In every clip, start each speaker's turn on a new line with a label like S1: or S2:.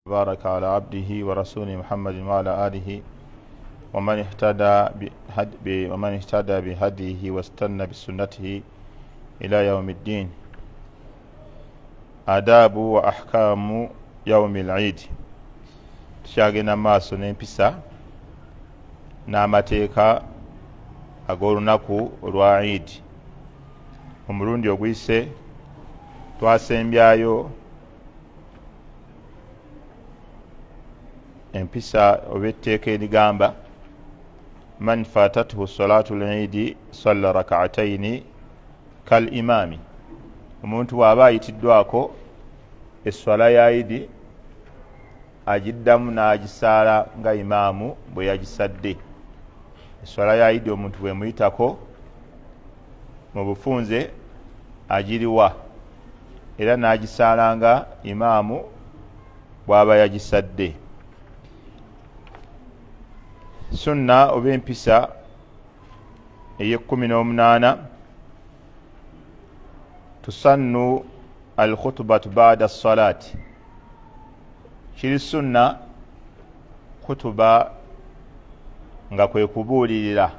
S1: بارك على عبده ورسوله محمد وعلى آله ومن اهتدى بهديه واستنى بسنته إلى يوم الدين. آداب وأحكام يوم العيد. Tukyagenda maaso n'empisa n'amateeka ag'olunaku olwa Eid. Omulundi oguyise twasembyayo empisa oba etteeka erigamba man fatathu salatu al-Eid salla rak'ataini kal imami. Omuntu bw'aba ayitiddwako esswala ya Eid agiddamu n'agisaala nga imaamu bwe yagisadde. Esswala ya Eid omuntu bwe muyitako mu bufunze agiriwa era n'agisaala nga imaamu bw'aba yagisadde. Sunna oba empisa ey'18 tusannu al-khutbatu ba'da as-salati. Kiri sunna khutuba nga kwe okubuulirira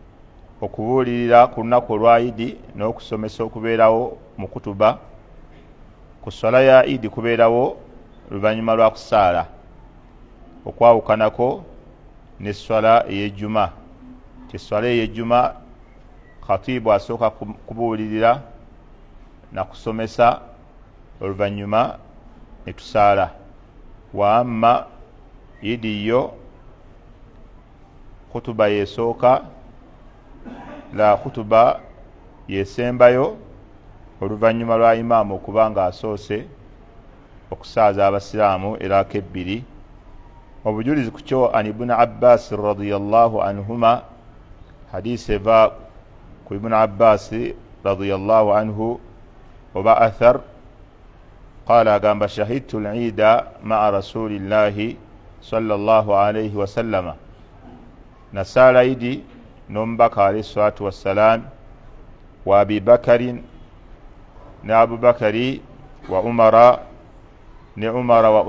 S1: ku lunaku olwa Eid n'okusomesa okubeerawo mu kutuba. Ku swala ya Eid kubeerawo luvannyuma lwa kusaala okwawukanako n'esswala ey'ejjuma. Esswala ey'ejjuma khatibu asooka kubuulirira na kusomesa oluvannyuma ne tusaala. Wa amma Eid yo khutuba yesooka la khutuba yesembayo oluvannyuma lwa imaamu okuba nga asoose okusaaza abasiraamu eraka ebbiri. Obujulizi ku kyo an Ibn Abbas radiyallahu anhuma, hadisi eva ku Ibn Abbas radiyallahu anhu oba athar qala agamba shahidtu al-Eida ma'a rasulillahi sallallahu alayhi wa sallama. Nasaala Eid n'omubaka alayhi salatu wassalam wa Abi Bakarin ne Abu Bakari wa Umara ne Umara wa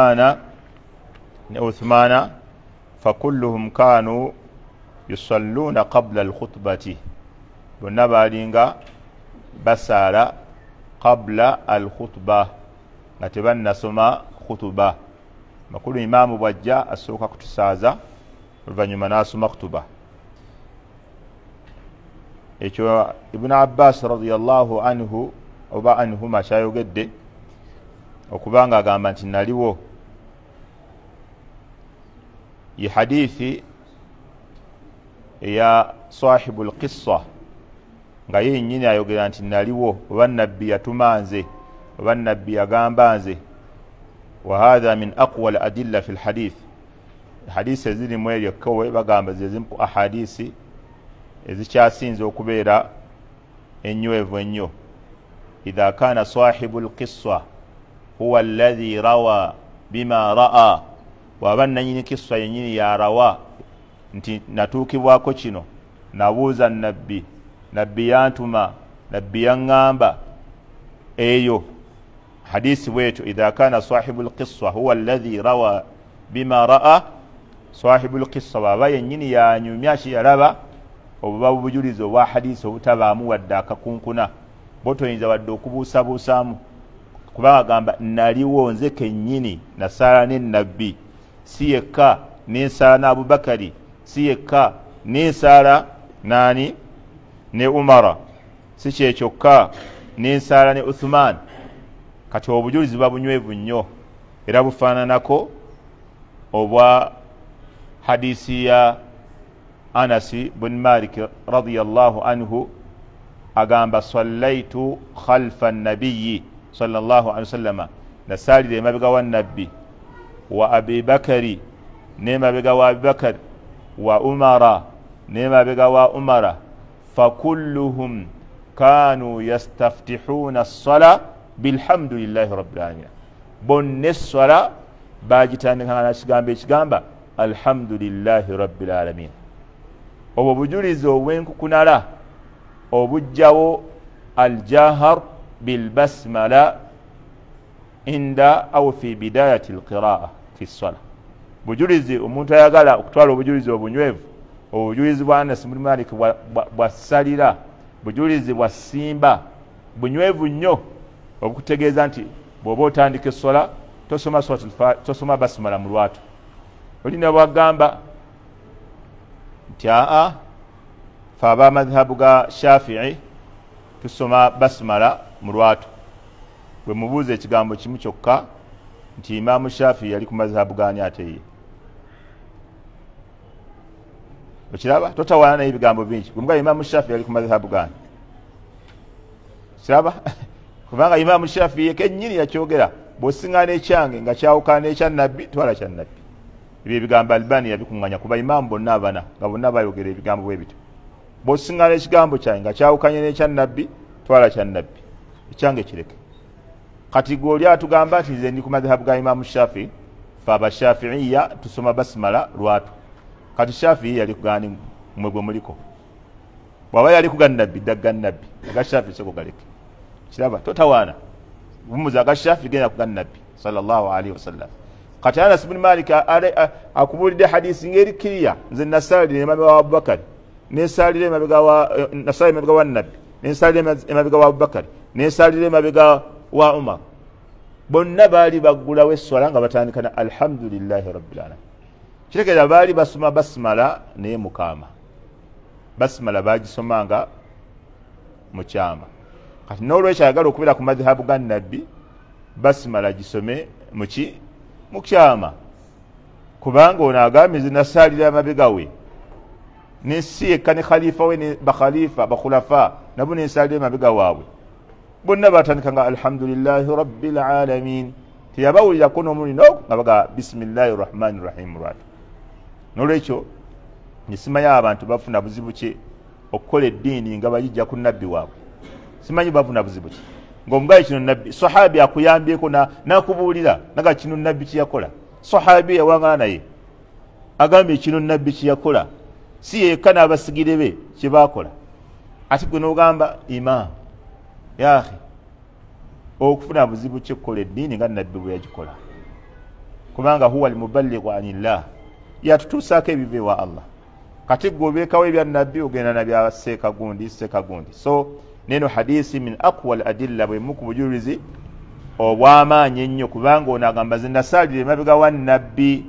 S1: Uthmana fakulluhum kanu yusalluna qabla al-khutbati. Bonna baalinga basaala qabla al-khutba nga tebannasoma khutuba. Makulu imaamu bwajja asooka kutusaaza oluvannyuma n'asoma khutuba. Ekyo Ibn Abbas radiyallahu anhu oba anhuma kyayogedde okubanga agamba nti naliwo. Ye hadithi eya sahibul qissa nga yennyini ayogera nti naliwo oba nabbi yatuma nze oba nabbi yagamba nze. Wa hadha min aqwa al-adilla fi al-hadith. Hadisi ezirimu eryokkowe bagamba zezimu ku ahadisi ezikyasinze okubeera ennywevu ennyo. Idha kana sahibul qissa huwa alladhi rawa bima ra'a, bw'aba nannyini kissa yennyini yarawa nti natuukibwako kino, nabuuza nabbi, nabbi yantuma, nabbi yaŋŋamba, eyo hadisi bwetyo. Idha kana sahibul qissa huwa alladhi rawa bima ra'a, sahibul qissa bw'aba yennyini yanyumya kiyalaba obuba bujulizi obwa hadisi obutabaamu wadde akakunkuna, botoyinza wadde okubuusabuusaamu, kubanga agamba naliwo nze kennyini nasaala ne nabbi, si yekka n'ensaala ne Abubakari, si yekka n'ensaala naani ne Umara, si kyekyokka n'ensaala ne Uthman. Kati obujulizi buba bunywevu nnyo era bufaananako obwa hadisi ya Anas bin Malik radiyallahu anhu agamba sallaitu khalfa an-nabiyyi sallallahu alayhi wasallam, nasaalira emabega wa nabbi, wa Abi Bakari n'emabega wa Abi Bakari, wa Umara n'emabega wa Umara, fakulluhum kanu yastaftihuna as-sala bilhamdulillahi rabbil alamin. Bonna esswala bagitandikanga n'ekigambo ekigamba alhamdulillahi rabbil alamin. Obwo bujulizi obw'enkukunala obujjawo aljahar bilbasmala inda au fi bidayati alqiraa fi sala. Bujulizi omuntu ayagala okutwala obujulizi obunywevu, obujulizi bwa Anas ibn Malik bwa salira, bujulizi bwa simba bunywevu nnyo obukutegeeza nti bw'oba otandika essola tosoma basmala mu lwatu. Olina bwagamba nti aa fe ab'amadhhabu ga Shafi'i tusoma basmala mu lwatu. Bwe mubuuza ekigambo kimu kyokka nti Imaamu Shafi'i yali ku madhhabu gaani ate ye? Okiraba? Totawaana naye ebigambo bingi. Gwe mugaa Imaamu Shafi'i yali ku madhhabu gaani? Kiraba? Kubanga Imaamu Shafi'i ye kennyini yakyogera, bw'osiŋŋaana ekyange nga kyawukana n'ekya Nabbi, twala kya Nabbi. Ebyo ebigambo Albani yabikuŋŋanya kuba imaamu bonna abana nga bonna bayogera ebigambo bwe bityo. Bw'osiŋŋaana ekigambo kyange nga kyawukanye n'ekya Nabbi, twala kya Nabbi, ekyange kireke. Kati gwe oli atugamba nti nze ndi ku madhhabu ga Imaamu Shafi'i, fe Abashafi'iyya tusoma basmala lwatu. Kati Shafi'i yali kugaani mmwe gwe muliko? Bw'aba yali ku ga Nabbi ddaga Nabbi, aga Shafi'i soko galeke. Kiraba? Totawaana. Bumuza aga Shafi'i genda ku ga Nabbi sallallahu alaihi wasallam. Kati Anas ibn Malik akubulidde hadisi ngeri kiriya, nze nasalira emabega wa Abubakar, nesalira emabega wa Nabbi, nesalira emabega wa Abubakar, nesalira emabega wa Umar. Bonna baali baggulawo esswala nga batandika na alhamdulillahi rabbil alamin. Kirekera baali basoma basmala naye mukaama. Basmala bagisomanga mu kyama. Kati n'olwekyo ayagala okubeera ku madhhabu ga Nabbi, basmala gisome mu kyama. Kubanga ono agambye nze nasalira amabega we, n'ensi yekka ne khalifa we ne bakhalifa bakhulafa nabo n'ensalira emabega waabwe. Bonna batandika nga alhamdulillahi rabbil alamin. Teyabawulirako n'omulino nga baga bisimillahi rahmani rahim lwatu. N'olwekyo nisimanyi abantu bafuna buzibu ki okukola eddiini nga bayijja ku Nabbi waabwe. Simanyi bafuna buzibu ki ng'omugayi kino Nabbi sahabi akuyambyeko n'akubuulira naga kino Nabbi kiyakola. Sahabi yawangala naye agambye kino Nabbi kiyakola, si yekka n'abasigire be kye baakola. Ate gwe n'ogamba imam ya akhi okufuna buzibu ki okukola eddiini nga Nabbi bwe yagikola. Kubanga huwa almuballighu anillah, yatutuusaako ebiva ewa Allah. Kati gwe obeekawo ebya Nabbi ogenda nabya sekagundi. So neno hadisi min aqwa al-adilla bwe mu ku bujulizi obw'amaanyi ennyo, kubanga ono agamba nze nasalira emabega wa Nabbi,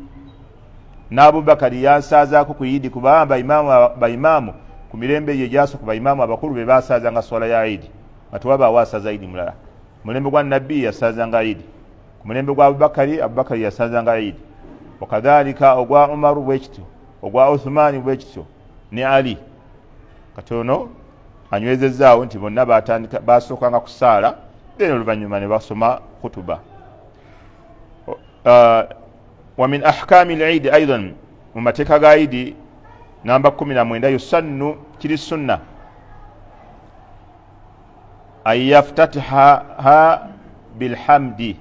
S1: n'Abubakari yansaazaako ku Idi, kubanga baimaamu ku mirembe ye gyasooka baimaamu abakulu be baasaazanga swala ya Idi, nga tewabaawo asaaza Idi mulala. Mulembe gwa Nabbi yasaazanga Idi, ku mulembe gwa Abubakari yasaazanga Idi, wakadhalika ogwa Umaru bwe kityo, ogwa Uthmani bwe kityo, ne Ali. Katono anywezezaawo nti bonna basookanga kusaala, then oluvannyuma ne basoma khutuba. Wa min ahkami al-Eid aidan, mu mateeka ga Eid namba 19, yusannu kiri sunna ayyaftaha bilhamdi,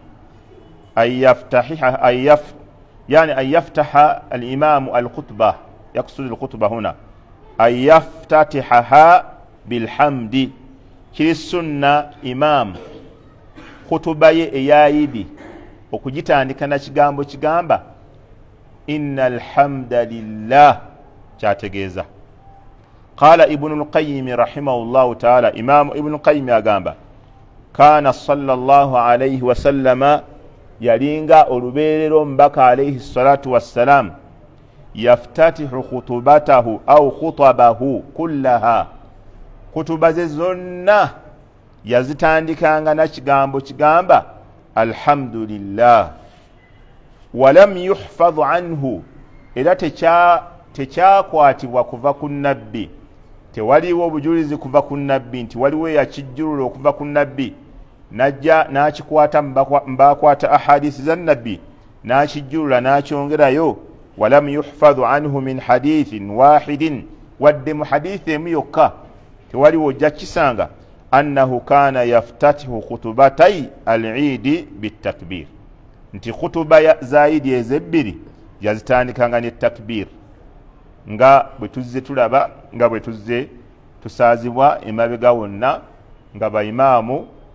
S1: يعني أن يفتح الإمام الخطبة، يقصد الخطبة هنا أن يفتتحها بالحمد. كري السنة إمام خطبة يايدي okugitandika na kigambo kigamba inna alhamda lillah, kyategeeza. Qala Ibn al-Qayyim rahimahullahu ta'ala, Imam Ibn al-Qayyim agamba kana sallallahu alayhi wa sallama, yalinga olubeerero omubaka alayhi salatu wassalam, yaftatihu khutubatahu au khutabahu kullaha, khutuba ze zonna yazitandikanga na kigambo kigamba alhamdulillah. Walam yuhfadhu anhu, era tekyakwatibwa kuva ku Nabbi, tewaliwo obujulizi kuva ku Nabbi nti waliwo yakijjulula okuva ku Nabbi najja n'akikwata mbakwata ahadisi za Nabbi n'akijjulula n'akyongerayo. Walam yuhfadhu anhu min hadithin wahidin, wadde mu hadithi emu yokka tewaliwo ojja kisanga annahu kana yaftatihu khutubatai al-Eid bitakbir, nti khutuba za Eid ezebbiri yazitandikanga ne takbir, nga bwe tuzze tulaba, nga bwe tuzze tusaazibwa emabega wonna nga baimaamu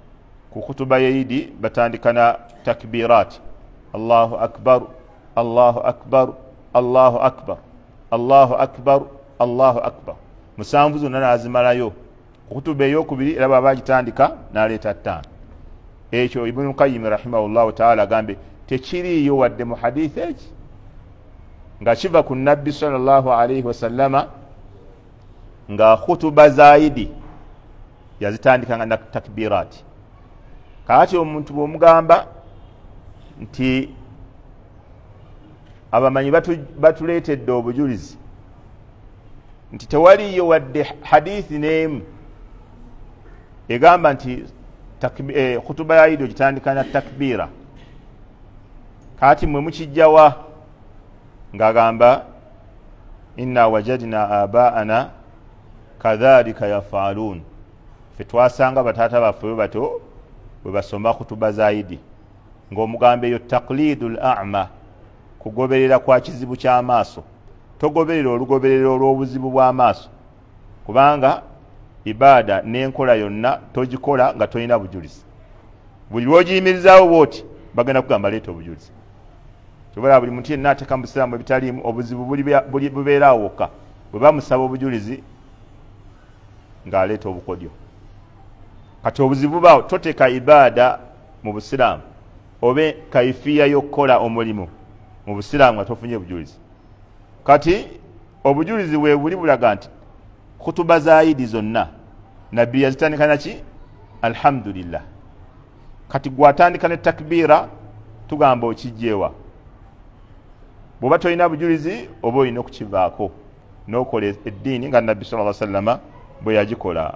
S1: ku khutuba ya Idi batandikana takbirat, Allahu akbar, Allahu akbar, Allahu akbar, Allahu akbar, Allahu akbar. Musanvu zonna nazimalayo. Ku khutuba eyokubiri era baba bagitandika n'aleeta ttaano. Ekyo Ibn Qayyim rahimahullahu ta'ala agambe tekiriyo wadde mu hadith eki nga kiva ku Nabbi sallallahu alayhi wasallama nga khutuba zaidi yazitandika nga takbirati. Kati omuntu bw'omugamba nti abamanyi batuleetedde obujulizi nti tewaliyo wadde hadithi n'emu egamba nti khutuba ya Idi ogitandika na takbira, kati mwe mukijjawa ng'agamba inna wajadna abaana kadhalika yafalun, fe twasanga bataata baffe bato bwe basoma khutuba za Idi. Ng'omugamba eyo taqlidul a'ma, kugoberera kwa kizibu ky'amaaso. Togoberera olugoberero olw'obuzibu bw'amaaso, kubanga ibada n'enkola yonna togikola nga tolina bujulizi. Buli lw'ogiyimirizaawo bw'oti bagenda kugamba leeta obujulizi. Kyobola buli muntu yenna ateeka mu Busiraamu ebitaliimu obuzibu bubeeraawo wokka, bwe bamusaba obujulizi ng'aleeta obukodyo. Kati obuzibu baawo toteeka ibada mu Busiraamu obe kaifiya y'okukola omulimu mu Busiraamu nga tofunye bujulizi. Kati obujulizi bwe buli bulaga nti khutuba za Idi zonna Nabbi yazitandika naki? Alhamdulillah. Kati gwatandika ne takbira tugamba okijjeewa. Bw'oba tolina bujulizi oba olina okukivaako n'okola eddiini nga Nabbi sallallahu alaihi wasallam bwe yagikola.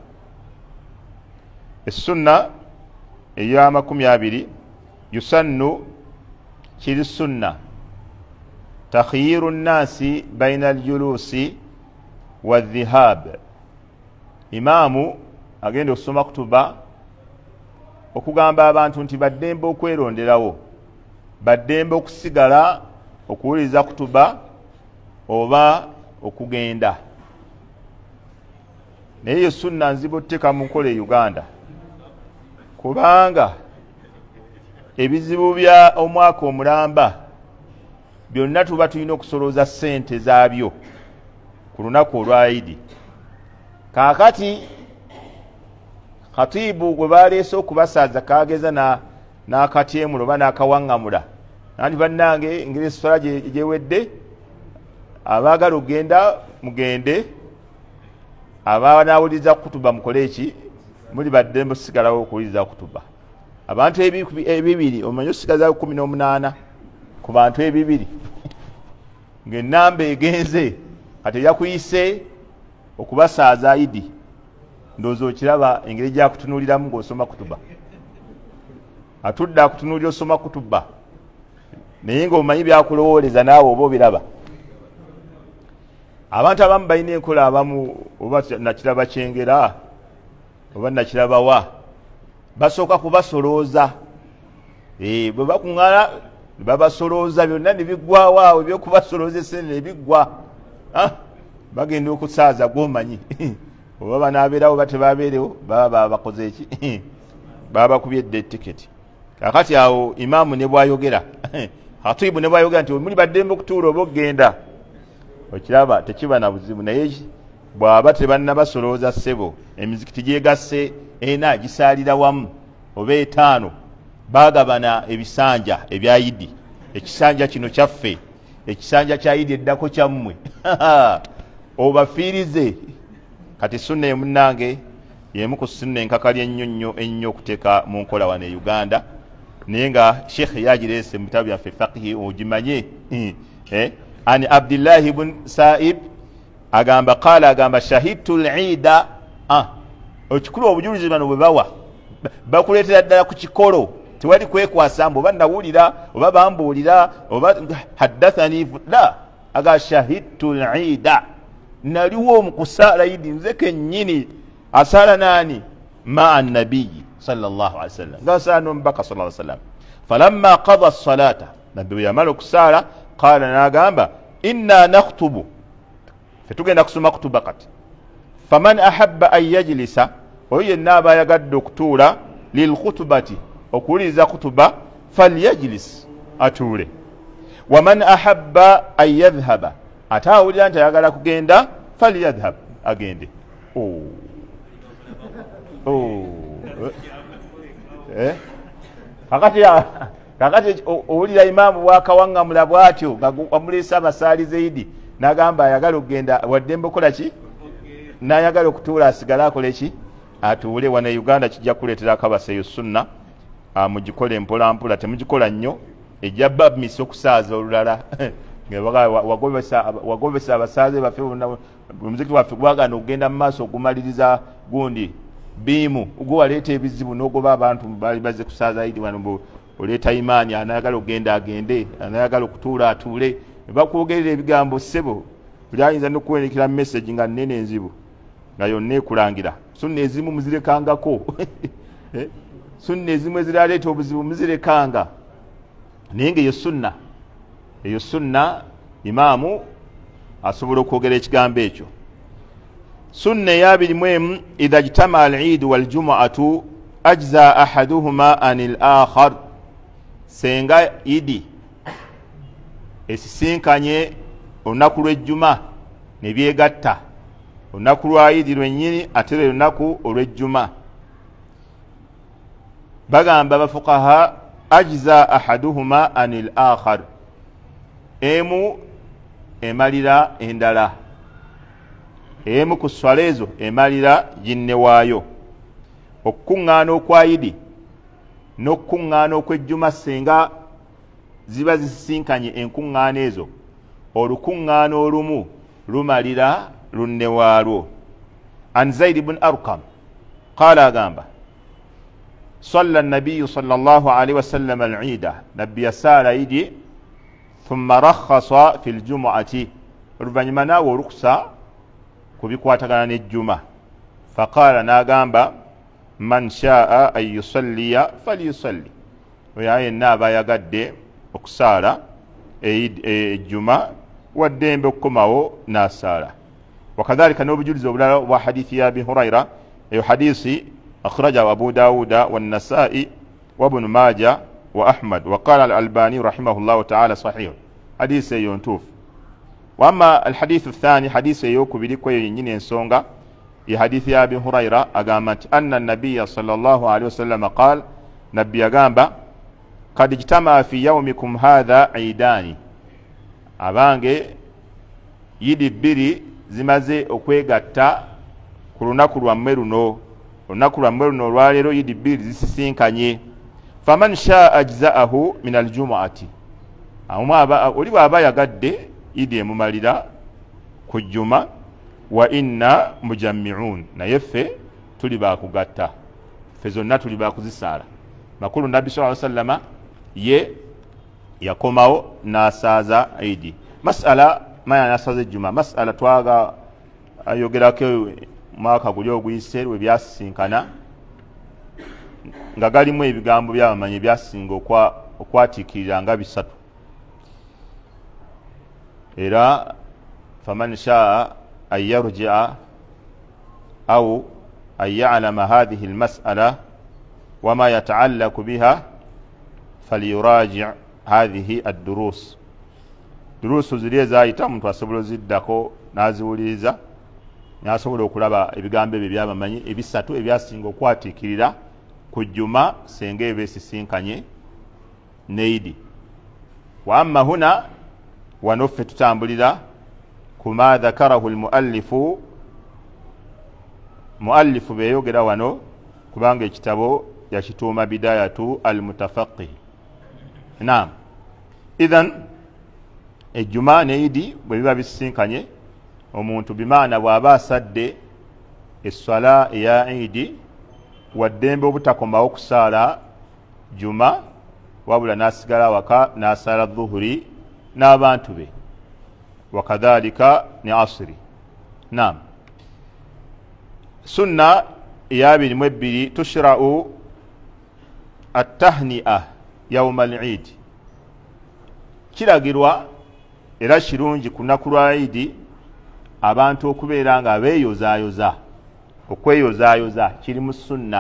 S1: Essunna eya 20 yusannu kiri sunna takhyiru nnasi baina aljulusi wadhihab. Imaamu agenda okusoma kutuba okugamba abantu nti baddembe okweronderawo, baddembe okusigala okuwuliriza kutuba oba okugenda. Naye eyo sunna nzibu otuteeka mu nkola e Uganda, kubanga ebizibu bya omwaka omulamba byonna tuba tulina okusolooza ssente zaabyo ku lunaku olwa Idi. Kaakati khatibu gwe baleese okubasaaza kageza n'akatyemula oba n'akawaŋŋamula nti bannange engeri essola gyewedde, abaagala okugenda mugende, abanaawuliriza kutuba mukole eki, muli baddembe osigalawo okuwuliriza kutuba. Abantu ebibiri omanyi osigazawo 18 ku bantu ebibiri ng'ennamba egenze kati yakuyise okubasaaza Idi, ndowooza okiraba engeri gyakutunuuliramu ng'osoma kutuba. Atudde akutunuulira osoma kutuba naye ng'omanyi byakulowooleza naawe oba obiraba. Abantu abamu balina enkola abamu, oba nakiraba kyengera oba nakiraba wa, basooka kubasolooza. Bwe bakuŋŋala babasolooza byonna ne biggwawo awo, ebyokubasolooza essene ne biggwa. Bagenda okusaaza gw'omanyi oba banaabeerawo oba tebaabeerewo baba bakoze eki baba bakubyedde etiketi. Kakati awo imaamu ne bwayogera khatibu ne bwayogera nti muli baddembe okutuula oba okugenda, okiraba tekiba na buzibu. Naye bw'aba tebannabasolooza ssebo, emizikiti gyegasse ena gisaalira wamu oba 5, baagabana ebisanja ebya Idi. Ekisanja kino kyaffe, ekisanja kya Idi eddako kyammwe obafiirize. Kati sunna emunnange yemu ku sunna enkakali ennyo okuteeka mu nkola wano e Uganda, naye nga Sheikh yagireese mu bitabo byaffe faqihi ogimanye. Ani Abdullah ibn Sa'ib agamba qala, agamba shahidtu al-Eida. Okikulu obujulizi bano bwe bawa bakuleetera ddala ku kikolo, tewali kwekwasambu oba nawulira oba bambuulira oba haddathani la, aga shahidtu al-Eida, naliwo mu kusaala Idi nze kennyini. Asaala nani? Ma'a nabiyyi sallallahu alaihi wasallam, ngasaala n'omubaka sallallahu alaihi wasallam. Falamma qada as-salata, nabbi bwe yamala okusaala qala, n'agamba inna nakhtubu, fetugenda kusoma kutuba kati. Faman ahabba an yajlisa, oyo yenna aba ayagadde okutuula lilkhutbati okuwuliriza kutuba falyajlis atuule waman ahabba an yadhhaba ate awulira nti ayagala kugenda falyadhhab agende kakati owulira imaamu bwakawaŋŋamula bw'atyo wamuleesa abasaalize idi n'agamba ayagala okugenda waddembe okola ki n'ayagala okutuula asigale akole ki atuule. wana Uganda kijja kuleeterako abaseeyo sunna mugikole mpolampola temugikola nnyo ejja babmisa okusaaza olulala wagobesa abasaaze baffe omuziki waffe gwagana okugenda mu maaso ogumaliriza gundi biimu ogwewaleeta ebizibu n'ogoba abantu baali bazze kusaaza idi wano oleeta imaani anayagala okugenda agende anayagala okutuula atuule bakwogerera ebigambo ssebo buli ayinza n'okuwerekera message nga nnene enzibu nga yonna ekulangira sunna ezimu muzirekangako sunna ezimu eziraleeta obuzibu muzirekanga naye nga eyo sunna imaamu asobola okwogera ekigambo ekyo. sunna eyabirimu idha jtama al-eid wal-jumu'atu ajza ahaduhuma anil akhar senga idi esisinkanye olunaku lw'ejjuma ne byegatta olunaku lwa idi lwennyini ate lwe lunaku olw'ejjuma bagamba bafuqaha ajza ahaduhuma anil akhar emu emalira endala emu ku swala ezo emalira ginne waayo. okukuŋŋaana okwa idi n'okukuŋŋaana okw'ejjuma senga ziba zisisinkanye enkuŋŋaana ezo olukuŋŋaana olumu lumalira lunne waalwo. an Zaid ibn Arqam qaala agamba صلى النبي صلى الله عليه وسلم العيد نبي سال عيد ثم رخص في الجمعة ربما ناو رخصة كبيكواتغان الجمعة فقال ناغامبا من شاء أن يصلي فليصلي ويعني النابا يقد أكسارا الجمعة والدين بكماو ناسارا. وكذلك نوبجلز وحديث أبي هريرة حديثي أخرجه أبو داود والنسائي وابن ماجه وأحمد وقال الألباني رحمه الله تعالى صحيح حديث ينتوف. وأما الحديث الثاني حديث يوكو بليكو ينين سونغا حديث أبي هريرة أقامت أن النبي صلى الله عليه وسلم قال نبي أقام قد اجتمع في يومكم هذا عيدان أبانجي يدي بيري زمازي أكويغاتا كروناكو وميرونو olunaku lwammwe luno olwaleero yidi bbiri zisisinkanye. faman shaa ajzaahu min aljumuati oli bw'aba yagadde yidi emumalira ku jjuma wa inna mujammi'un naye ffe tuli bakugatta ffe zonna tuli bakuzisaala. makulu nabbi sallallahu alayhi wa sallama ye yakomawo n'asaaza idi. masala maya n'asaaza ejjuma masala twaga ayogerako mwaka guli oguyise lwe byasisinkana nga galimu ebigambo by'abamanyi byasinga okwatiikirira nga bisatu era faman shaa an yarji'a aw an ya'lama hadhihi almas'ala wama yata'allaqu biha falyuraji' hadhihi ad-durus. durusu ziri ezayita omuntu asobola oziddako n'aziwuliriza n'asobola okulaba ebigambo ebyo byabamanyi ebisatu ebyasinga okwatiikirira ku jjuma senga eba esisinkanye neidi. wa amma huna wano ffe tutambulira kuma dhakarahu muallifu beyogera wano kubanga ekitabo yakituuma bidayatu almutafaqih. naam idhan ejjuma neidi bwe biba bisisinkanye omuntu bimaana bw'aba asadde esswala eya idi waddembe obutakomawo kusaala juma wabula n'asigala waka n'asaala dhuhuri n'abantu be wakadhalika ne asiri. naam sunna eyabirimu ebbiri tushra'u attahni'a yawma al-eid kiragirwa era kirungi ku lunaku lwa idi abantu okubeera nga beeyozaayoza. okweyozaayoza kiri mu sunna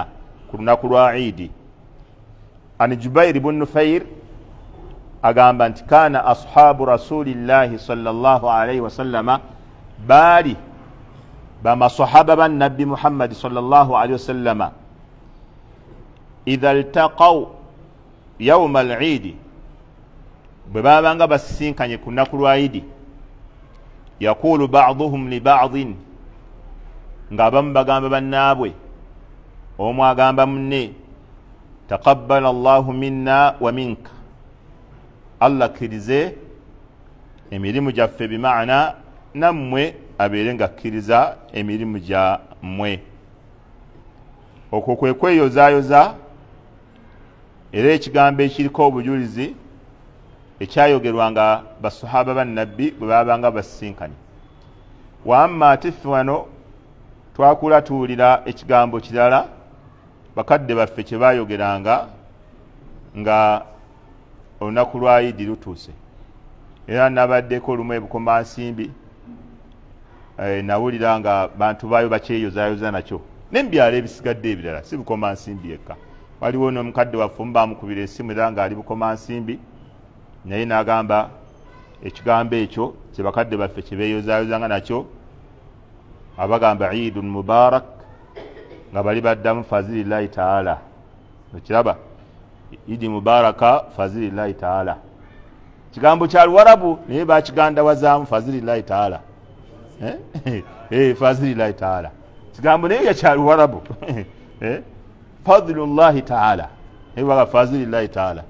S1: ku lunaku lwa Eid. An Jubair ibn Nufair agamba nti kana ashabu rasulillahi sallallahu alayhi wasallama bali bamasahaba ban nabbi Muhammad sallallahu alayhi wasallama idha iltaqaw yawm al-Eid, bwe babanga basisinkanye ku lunaku lwa Eid, yaqulu ba'dhuhum li ba'dhin, ng'abamu bagamba bannaabwe, omu agamba munne, taqabbala Allahu minna wa minka, Allah akkirize emirimu gyaffe, bimaana nammwe abeere ng'akkiriza emirimu gyammwe. Okwo kwe kweyozaayoza era ekigambo ekiriko obujulizi ekyayogerwanga basahaba bannabbi bwe babanga basisinkanye. Wamma ate ffe wano twakula tuwulira ekigambo kirala bakadde baffe kye baayogeranga nga olunaku lwa Eid lutuuse. Era nabaddeko lumu ebukomansimbi nawulira nga bantu baayo bakyeyozaayoza nakyo, n'ebyalo ebisigadde ebirala si bukomansimbi yekka. Waliwo n'omukadde waffe bamukubira essimu era ng'ali bukomansimbi, naye n'agamba ekigambo ekyo kye bakadde baffe kye beeyozaayozanga nakyo, abagamba Eidun Mubarak nga bali baddamu fazilillahi taala. Okiraba, Eid Mubaraka fazilillahi taala, kigambo kya Luwarabu naye bakigandawazaamu fazilillahi taala. Fazilillahi taala kigambo naye kya Luwarabu. Fadlullahi taala ebaga fazilillahi taala.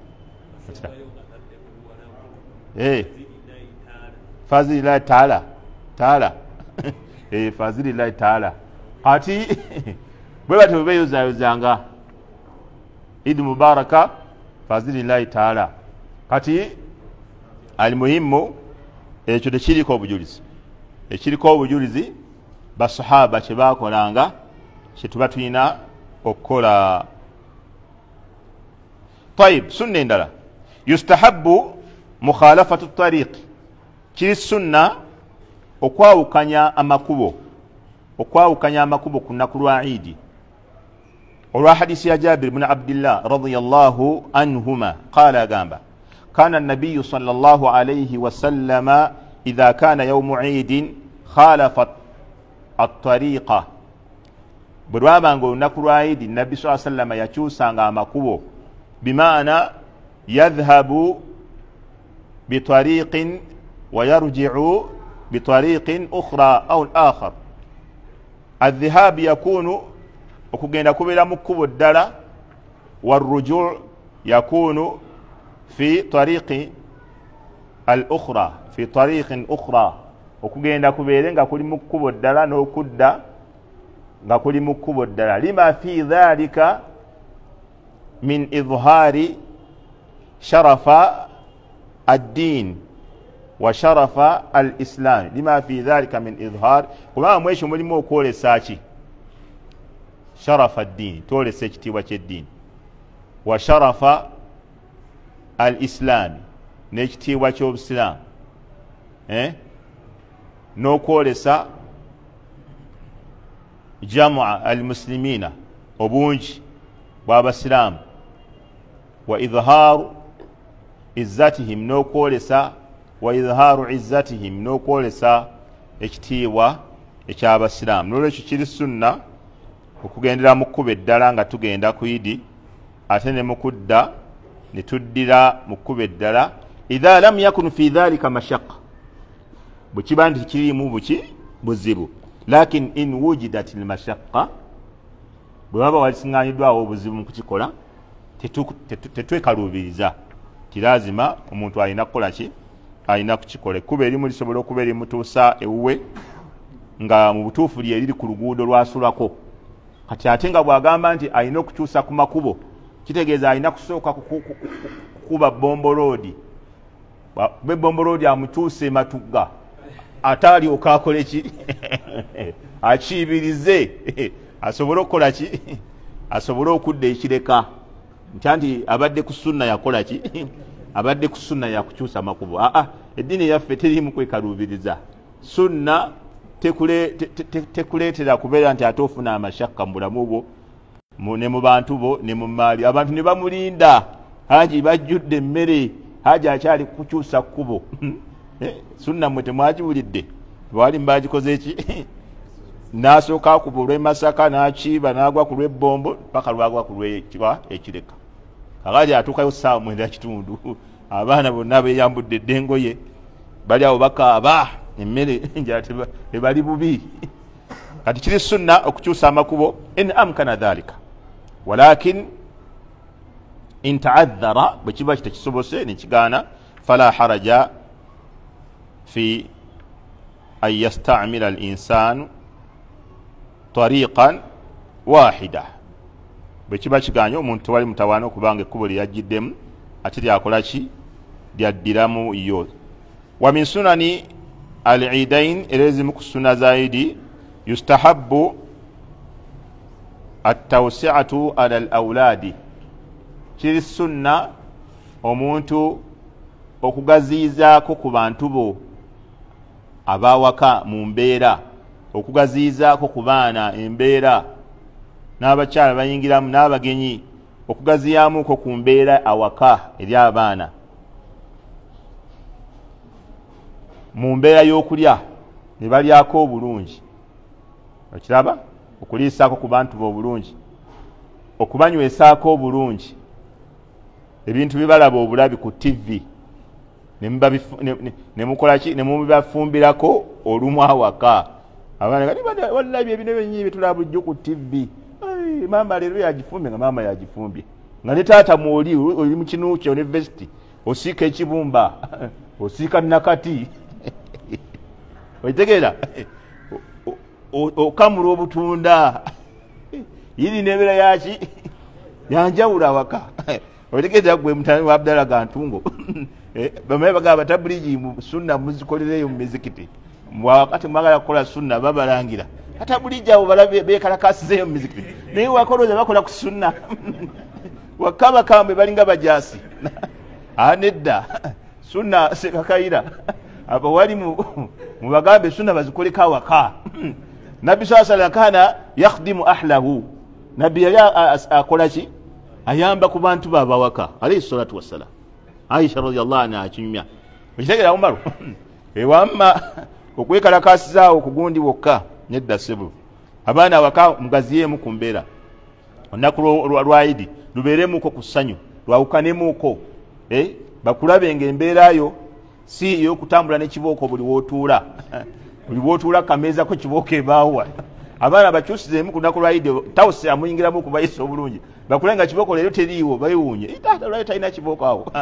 S1: Fazilillahi taala taala fazilillahi taala. Kati bwe batyo beeyozayozanga Eid Mubaraka fazilillahi taala. Kati alimuhimu ekyo tekiriko obujulizi, ekiriko obujulizi basahaba kye baakolanga kye tuba tulina okukola. Tayib, sunna endala, yustahabbu mukhalafatu tariq, kiri sunna okwawukanya amakubo, okwawukanya amakubo ku lunaku lwa Eid. Olwa hadisi ya Jabir ibn Abdillah radiyallahu anhuma qala agamba kana an-nabiy sallallahu alayhi wa sallama idha kana yawm Eid khalafa at-tariqa, bwe lwabanga olunaku lwa Eid nabbi sallallahu alayhi wa sallama yakyusanga amakubo, bimaana yadhhabu bitariqin wa yarji'u bitariqin ukhra aw akhar. Adh-dhihab yakunu okugenda kubeera mu kkubo ddala, warruju' yakunu fi tariqi al-ukhra, fi tariqin ukhra, okugenda kubeere nga kuli mu kkubo ddala n'okudda nga kuli mu kkubo ddala. Lima fi dhalika min idhari sharafa ad-din wa sharafa al-islam. Lima fi dhalika min idhar, kubanga mu ekyo mulimu okwolesa ki? Sharafa ad-din, twolesa ekitiibwa ky'eddiini, wa sharafa al-islam, n'ekitiibwa ky'obusiraamu, n'okwolesa jamaa al-muslimina, obungi bw'abasiraamu, wa idhaaru izzatihim, n'okwolesa wa idhaaru izzatihim, n'okwolesa ekitiibwa eky'abasiraamu. N'olwekyo kiri sunna okugendera mu kkubo eddala nga tugenda ku Eid, ate ne mu kudda ne tuddira mu kkubo eddala. Idha lam yakun fi dhalika mashaqqa, bwe kiba nti kirimu buzibu. Lakin in wujidat al-mashaqqa, bwe waba walisiŋŋaaniddwawo obuzibu mu kukikola, tetwekaluubiriza, kirazima omuntu alina kukola ki? Alina kukikola. Ekkubo erimu lisobola okuba erimutuusa ewuwe nga mu butuufu lye liri ku luguudo lwasulako. Kati ate nga bw'agamba nti alina okukyusa ku makubo, kitegeeza alina kusooka kukuba bomboloodi. Bwe bomboloodi amutuuse Matugga, ate alyoka akole ki? Akiibirize asobole okukola ki? Asobole okudda ekireka nti abadde ku sunna yakola ki? Abadde ku sunna yakukyusa amakubo. Eddiini yaffe teriimu kwekaluubiriza. Sunna tekuleetera kubeera nti ate ofuna amashakka mu bulamu bwo ne mu bantu bo ne mu maali. Abantu ne bamulinda, Haji bajjudde emmere, Haji akyali kukyusa kkubo. Sunna mwe temwagiwulidde? Bwali mbagikoze ki? N'asooka akuba olw'e Masaka n'akiiba n'agwa ku lw'ebbombo paka lwagwa ku lw'ekireka. Kakati atuukayo ssaawa 9:30, abaana bonna beeyambudde eddengoye, bali awo bakaaba emmere enjala tebali bubi. Kati kiri sunna okukyusa amakubo in amkana dhalika, walakin in ta'adhara, bwe kiba kitekisobose nekigaana, fala haraja fi an yasta'mila al-insanu tariqan wahida. Bwe kiba kiganye omuntu tewali mutawaana okubanga ekkubo lye yajjiddemu ate lyakola ki, lyaddiramu yo. Wa min sunani al-iidain, era ezimu ku sunna za idi, yustahabbu at-tawsi'atu ala al-awladi. Kiri sunna omuntu okugaziizaako ku bantu bo abawaka mu mbeera, okugaziizaako ku baana embeera, n'abakyala bayingiramu n'abagenyi, okugaziyamuko ku mbeera awaka eri abaana. Mu mbeera y'okulya ne balyako obulungi, okiraba, okuliisaako ku bantu bo obulungi, okubanywesaako obulungi, ebintu bibalaba obulabi ku TV ne mukola ki, ne mubibafumbirako olumu awaka. Abaana kati wallahi ebintu ebinyi bitulaba bulijjo ku TV. Mama leero yagifumbye, nga mama yagifumbye, nga ne taata mwoli oli mu kinuuki university, osiika ekibumba, osiika nakati, oitegeera, okamula obutunda, yiri n'ebeera yaki yanjawula awaka. Oitegeera gwe mutani wa Abdallah Gantungo, bamaye bagamba tabuligi mu sunna muzikolereyo mu mizikiti, wakati mwagala kukola sunna babalangira hata bulija abo balabe bekalakasizeyo mu mizikiti, naye wakoloza bakola ku sunna. Wakaba kambe balinga bajasi anedda sunna sekakaira abo wali mu bagambe sunna bazikoleka waka. Nabi sallallahu alaihi wasallam kana yakhdimu ahlahu, nabi ya akola ki, ayamba ku bantu babawaka alayhi salatu wassalam. Aisha radhiyallahu anha akinyumya okitegera Umaru ewamma okwekalakasizaawo okugundi wokka nedda sebu, abaana waka mugaziyemu ku mbeera, olunaku lwa Idi lubeeremuko ku ssanyu, lwawukanemuko, bakulabenga embeerayo si ey'okutambula n'ekibooko buli wootuula buli wootuula kameeza ko kibooko ebaawa. Abaana bakyusizeemu ku lunaku lwa Idi, tawusi amuyingiramu okubayisa obulungi, bakulenga kibooko leero teriiwo bayewuunye, taata lwali talina kibooko awo.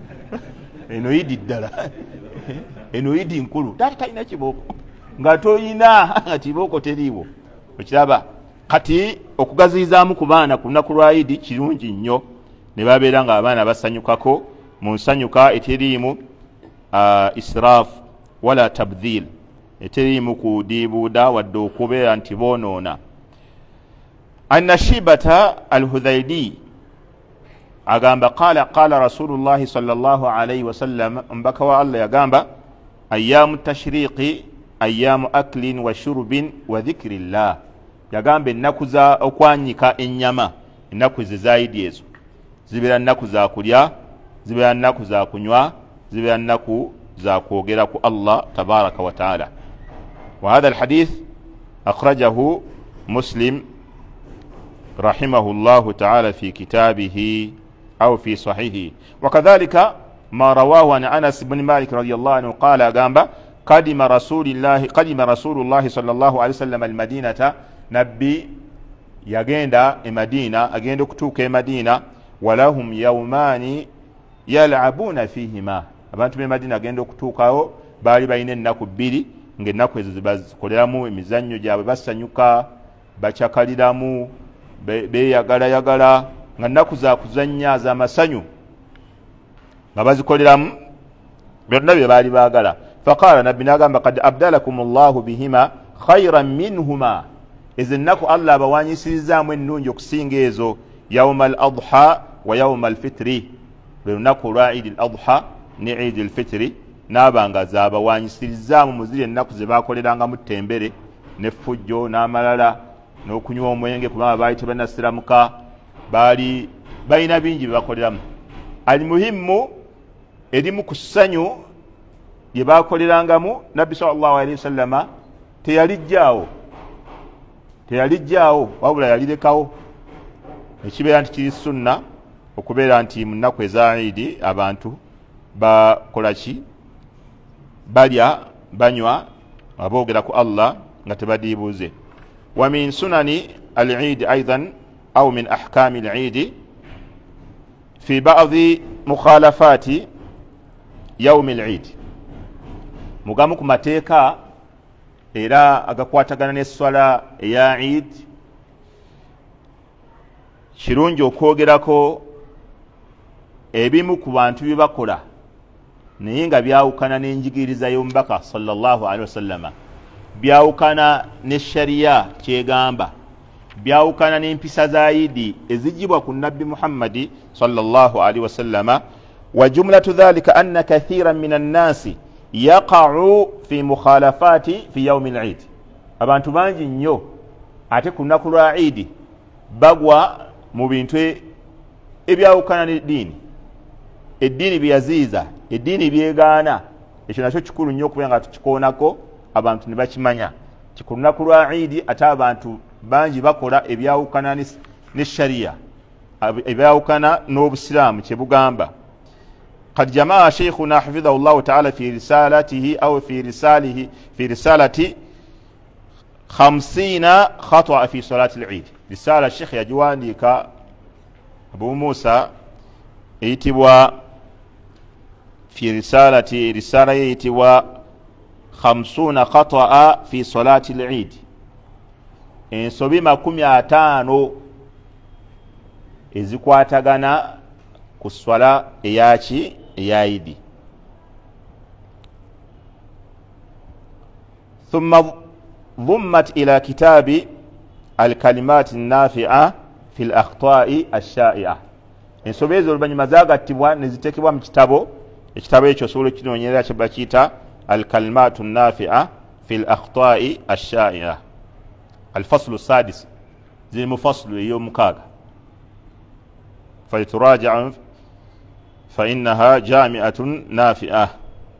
S1: Eno Idi ddala, eno Idi nkulu, taata talina kibooko, nga toyina nga kibooko teriiwo, okiraba. Kati okugaziizaamu ku baana ku lunaku lwa Idi kirungi nnyo, ne babeera nga abaana basanyukako mu nsanyuka eteriimu israaf wala tabdhil, eteriimu kudiibuuda wadde okubeera nti boonoona. Annashibata al-Hudhaydi agamba qala rasulullahi sallallahu alayhi wasallam, mbaka wa Allah yagamba ayyamu tashriqi ayyamu aklin wa shurbin wa dhikrillah. Yagamba ennaku za okwanyika ennyama, ennaku ze zaidi ezo zibeera nnaku za kulya, zibeera nnaku za kunywa, zibeera nnaku za kwogera ku Allah tabaraka wa taala. Wa hadha alhadith akhrajahu Muslim رحمه الله تعالى في كتابه أو في صحيحه. وكذلك ما رواه عن أنس بن مالك رضي الله عنه قال أقام قدم رسول الله صلى الله عليه وسلم المدينة, نبي يجند المدينة أجند كتوك المدينة ولهم يومان يلعبون فيهما. abantu b'Emadiina agenda okutuukawo baali balina ennaku bbiri, ng'ennaku ezo bazikoleramu emizannyo gyabwe, basanyuka, bacyakaliramu, beeyagalayagala, nga nnaku za kuzannya z'amasanyu nga bazikoleramu byonna bye baali baagala. Faqaala, nabbi n'agamba qad abdalakum Allahu bihima khayran minhuma, ezo ennaku Allah abawanyisirizaamu ennungi okusinga ezo, yawma al-adha wa yawma al-fitri, lwe lunaku olwa Eid al-adha ne Eid al-fitri, n'abanga zaabawanyisirizaamu mu ziri ennaku ze baakolerangamu ttembere n'effujjo n'amalala n'okunywa omwenge kubanga baali tebannasiramuka baali balina bingi byebakoleramu alimuhimu erimu ku ssanyu lye bakolerangamu nabbi sallallahu alaihi wasallama teyalijjaawo wabula yalirekawo ekibeera nti kiri sunna okubeera nti mu nnaku eza Eid abantu bakola ki balya banywa aboogera ku Allah nga tebadiibuuze wa min sunani al-Eid aidan au min ahkami al-Eid fi ba'dhi mukhalafati yawm al-Eid mugamu ku mateeka era agakwatagana n'esswala eya Eid kirungi okwogerako ebimu ku bantu bye bakola naye nga byawukana n'enjigiriza y'omubaka sallallahu alaihi wasallama byawukana ne sharia kyegamba byawukana n'empisa za Eid ezijibwa ku nabbi Muhammadi sallallahu alaihi wasallama wa jumlatu dhalika anna kathiran minan nasi yaqa'u fi mukhalafati fi yawm al-Eid abantu bangi nnyo ate ku lunaku lwa Eid bagwa mu bintu ebyawukana n'eddiini eddiini byeyaziiza eddiini byegaana ekyo nakyo kikulu nnyo okubeera nga tukikoonako abantu ne bakimanya ku lunaku lwa Eid ate abantu bangi bakola ebyawukana ne sharia ebyawukana n'obusiraamu kye bugamba قد جمع شيخنا حفظه الله تعالى في رسالته أو في رسالة 50 خطأ في صلاة العيد رسالة الشيخ يجوانيك أبو موسى يتوى في رسالة يتوى 50 خطأ في صلاة العيد إن صبي ما كم ياتانو إزكواتغانا كسولا إياشي إيايدي ثم ضمت إلى كتاب الكلمات النافعة في الأخطاء الشائعة إن سبيز البني مزاغة تبوا نزتكوا من كتابه يشو سولو كنو نيرا شبكيتا الكلمات النافعة في الأخطاء الشائعة الفصل السادس زي مفصل يوم كاغا فلتراجع فإنها جامعة نافعة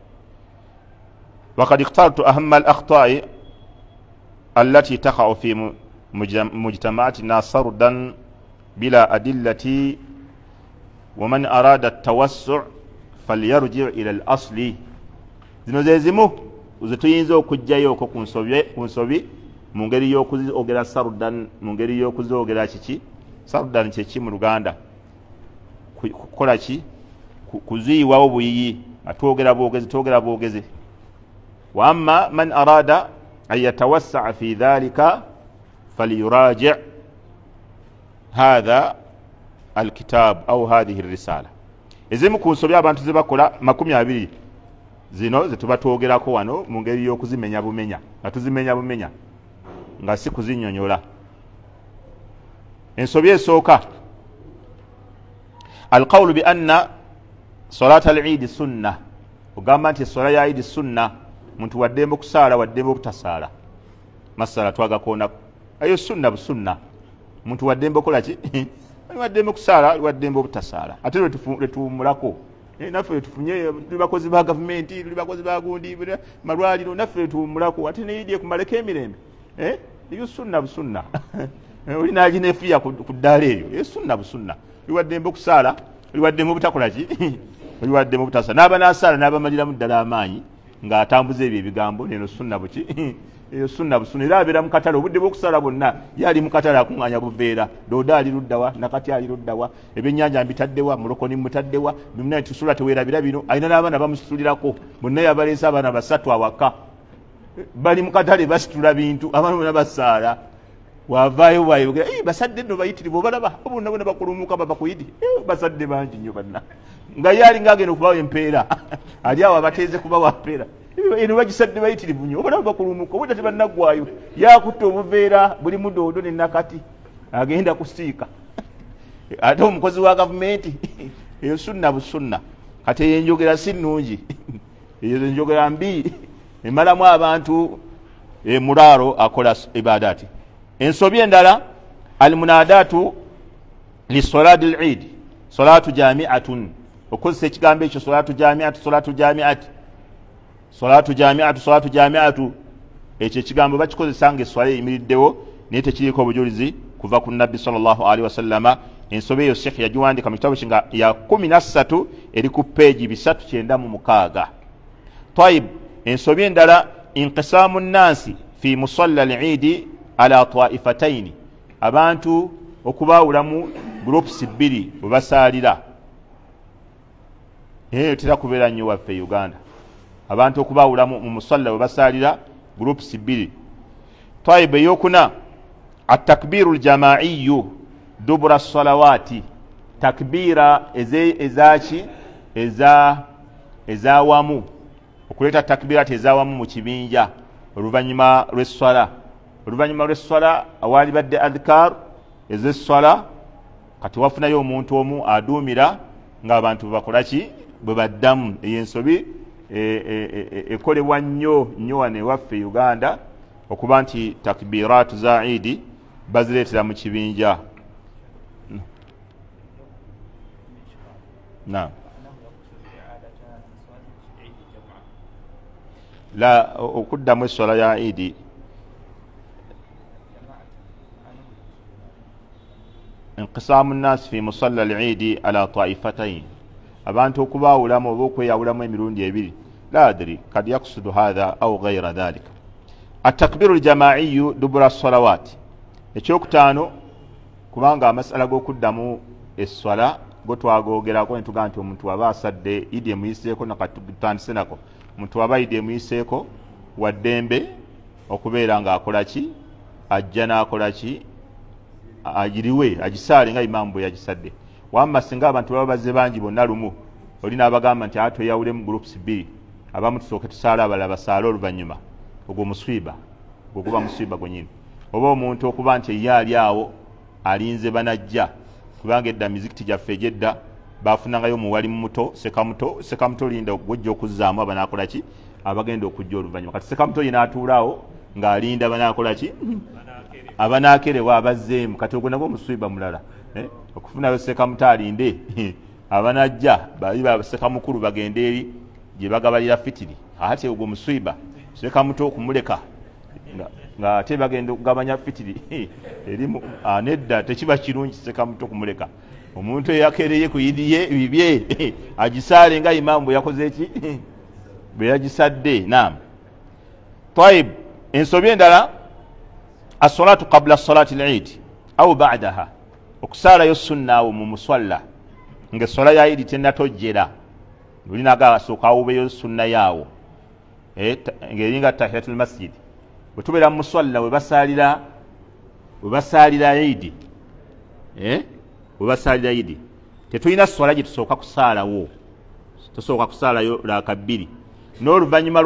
S1: وقد اخترت أهم الأخطاء التي تقع في مجتمعاتنا سردا بلا أدلة ومن أراد التوسع فليرجع إلى الأصل zino zezimu uzituyinza okujjayo ko kunsobi mu ngeri y'okuzoogera sarudan mu ngeri y'okuzoogera kiki sarudan kye mu Luganda kukola ki kuziiwawo buyiyi atwogera bwogezi wa amma man arada an yatawassa'a fi dhalika falyuraji' hadha alkitab au hadhihi الرسالة ezimu ku nsobi abantu zibakola 20 zino zetubatogerako wano mu ngeri y'okuzimenya bumenya atuzimenya bumenya nga si kuzinyonyola ensobi esooka alqawlu bi anna salata al-Eid sunna ogamba nti sola ya Eid sunna muntu waddembe okusaala waddembe obutasaala masala twagakoonako ayo sunna busunna muntu waddembe okola ki waddembe okusaala waddembe obutasaala ate letuwumulako naffe tufunye tubakozi ba gavumenti tubakozi ba gundi malwaliro naffe tuwumulako ate ne Eid ekumaleko emirembe eyo sunna busunna olina aginefiya ku ddaala eyo sunna busunna liwaddembe okusaala liwaddembe obutakola ki liwaddembe obutasa n'abanasaala n'abamaliramu ddala amaanyi ng'atambuza ebyo ebigambo neno sunna buki eyo sunna busunna era abeera mu katale obudde bw'okusaala bwonna yali mu katale akuŋŋaanya buveera dooda ali luddawa nakati ali luddawa ebyennyanja mbitaddewa mulokoni mutaddewa bimuna tusula teweerabira bino alina n'abaana bamusitulirako bonna yabaleese abaana 3 awaka bali mu katale basitula bintu abaana bonna basaala wavaayo bwayogera basadde nno bayitirivu obalaba bonna bonna bakulumuka baba ku Eid basadde bangi nnyo banna nga yali ngagenda okubawo empeera ali awo abateeze kubawa mpeera eno bagisadde bayitirivu nnyo obalaba bakulumuka obudde tebannaggwayo yakutte obuveera buli mudoodo nenakati agenda kusiika ate omukozi wa gavumenti eyo sunna busunna kati eyo enjogera si nnungi eyo enjogera mbi emalamu abantu mulaalo akola ibadaati ensobi endala almunadatu lisolati al-eid salatu jami'atun okozesa ekigambo ekyo salatu jami'atu ekyo ekigambo bakikozesa nga eswala eyimiriddewo naye tekiriko obujulizi kuva ku nabbi sallallahu alaihi wasallama. ensobi eyo Sheikh yagiwandika mu kitabu kinga ya 13 eri ku peegi 396. طيب ensobi endala inqisamu nnansi fi musalla al-eid ala taifataini abantu okubawulamu groups bbiri bwebasalira. Tera kubeera nnyo waffe Uganda abantu okubawulamu mu musalla bwebasalira groups bbiri. طيب eyokuna التكبير الجماعي دبر الصلوات takbira ezaki ezawamu okuleta takbirati ezawamu mu kibinja oluvannyuma lw'esswala awaali badde adhkar ez'esswala kati wafunayo omuntu omu aduumira ng'abantu bakolaki bwe baddamu. eyo ensobi ekolebwa nnyo wano ewaffe Uganda okuba nti takbiratu za idi bazireetera mu kibinja. Naam. La okuddamu esswala ya idi inqisamu nnas fi musalla al-eid ala taifatayn abantu okubawulamu oba okweyawulamu emirundi ebiri. la adri kad yaksudu hadha au ghayra dhalika. التكبير الجماعي دبر الصلوات ekyokutaano kubanga amasala g'okuddamu esswala gotwagogerako netugaa nti omuntu aba asadde idi emuyiseeko nakatutandise nako omuntu aba idi emuyiseeko waddembe okubeera nga akolaki ajja n'akolaki agiriwe agisaale nga imamu bwe yagisadde. wamma singa abantu baba bazze bangi bonna lumu olina abagamba nti tweyawulemu groups bbiri abamu tusooke tusaale abalala basaale oluvannyuma ogwo muswiba guba muswiba gwenyini. oba omuntu okuba nti ye ali awo alinze banajja kubanga edda mizikiti gyaffe egyedda bafunangayo omuwali muto sekamuto linda ogwojja okuzzaamu abanakolaki abagenda okujja oluvannyuma. kati sekamuto ye n'atuulaawo ng'alinda banakolaki abanaakerewa abazzeemu. kati ogwo nagwo omuswiba mulala okufunayo sekamuto alinde abanajja bali basekamukulu bagenda eri gye bagabalira fitiri. ate ogwo muswiba sekamuto okumuleka nga ate bagenda okugabanya fitiri erimu nedda tekiba kirungi sekamuto okumuleka. omuntu eyakereye ku yidiye bibye agisaale nga imamu bwe yakoze eki bwe yagisadde. naam. طيب ensobi endala as-salatu qabla salati al-eid au ba'daha okusaalayo sunna awo mu muswalla ng'essola ya idi tennatojjera olinaga asooka awubeyo sunna yaawo ng'eringa tahiyatul masjid bwe tubeera mu muswalla we basaalira idi webasalira idi tetulina swala gye tusooka kusaalawo tusooka kusaalayo laaka bbiri n'oluvannyuma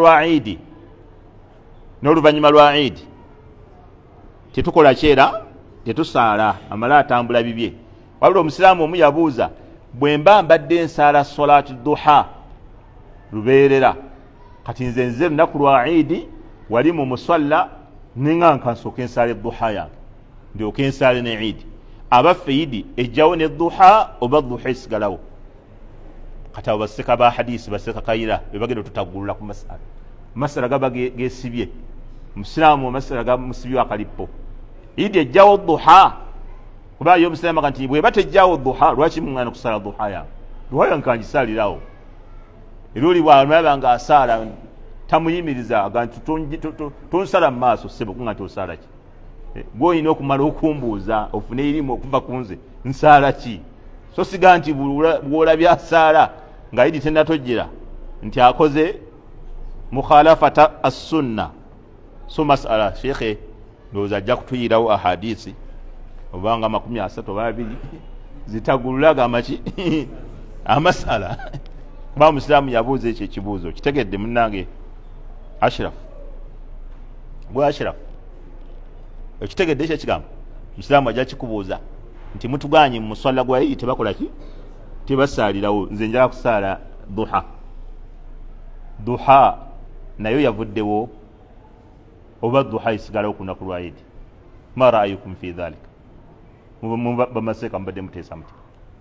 S1: lwa idi tetukola kyera tetusaala amala atambula bibye. wabula omusiraamu omu yabuuza bwe mba mbadde nsaala solati duha lubeerera kati nze lunaku lwa idi wali mu muswalla ninga nsooka ensaala duha yange ndyoke ensaale ne idi abaffe idi ejjawo ne duha oba duha esigalawo. kati abo baseka ba hadisi baseka kayira bebagenda tutaggulula ku masala gaba gesibye omusiraamu amasala gamusibye akalippo idi ejjawo duha kuba yo omusiraamu nti bweba tejjawo duha lwaki mungana kusala duha yange duha yange kangisaalirawo eruli bwalaba nga asaala tamuyimiriza aganti tonsala mu maaso sebo nga tosala ki gwolina okumala okumbuuza ofune erimu okuva ku nze nsaala ki so siga nti bwolabye asaala nga idi tennatojjera nti akoze mukhalafata as-sunna. so masala shekhe ndowooza ajja kutuyirawo ahadisi obanga 30 oba 2 zitagululaga amaki amasala kuba omusiraamu yabuuza ekyo ekibuuzo kitegedde munnange Ashraf gwe Ashraf ekitegedde ekyo ekigambo omusiraamu ajja kikubuuza nti mutuganye mu muswala gwa idi tebakola ki tebasaalirawo nze njala kusaala duha nayo yavuddewo oba duha isigalawo ku lunaku lwa idi ma ra'ayukum fi dhalika bamaseka mbadde muteesa muti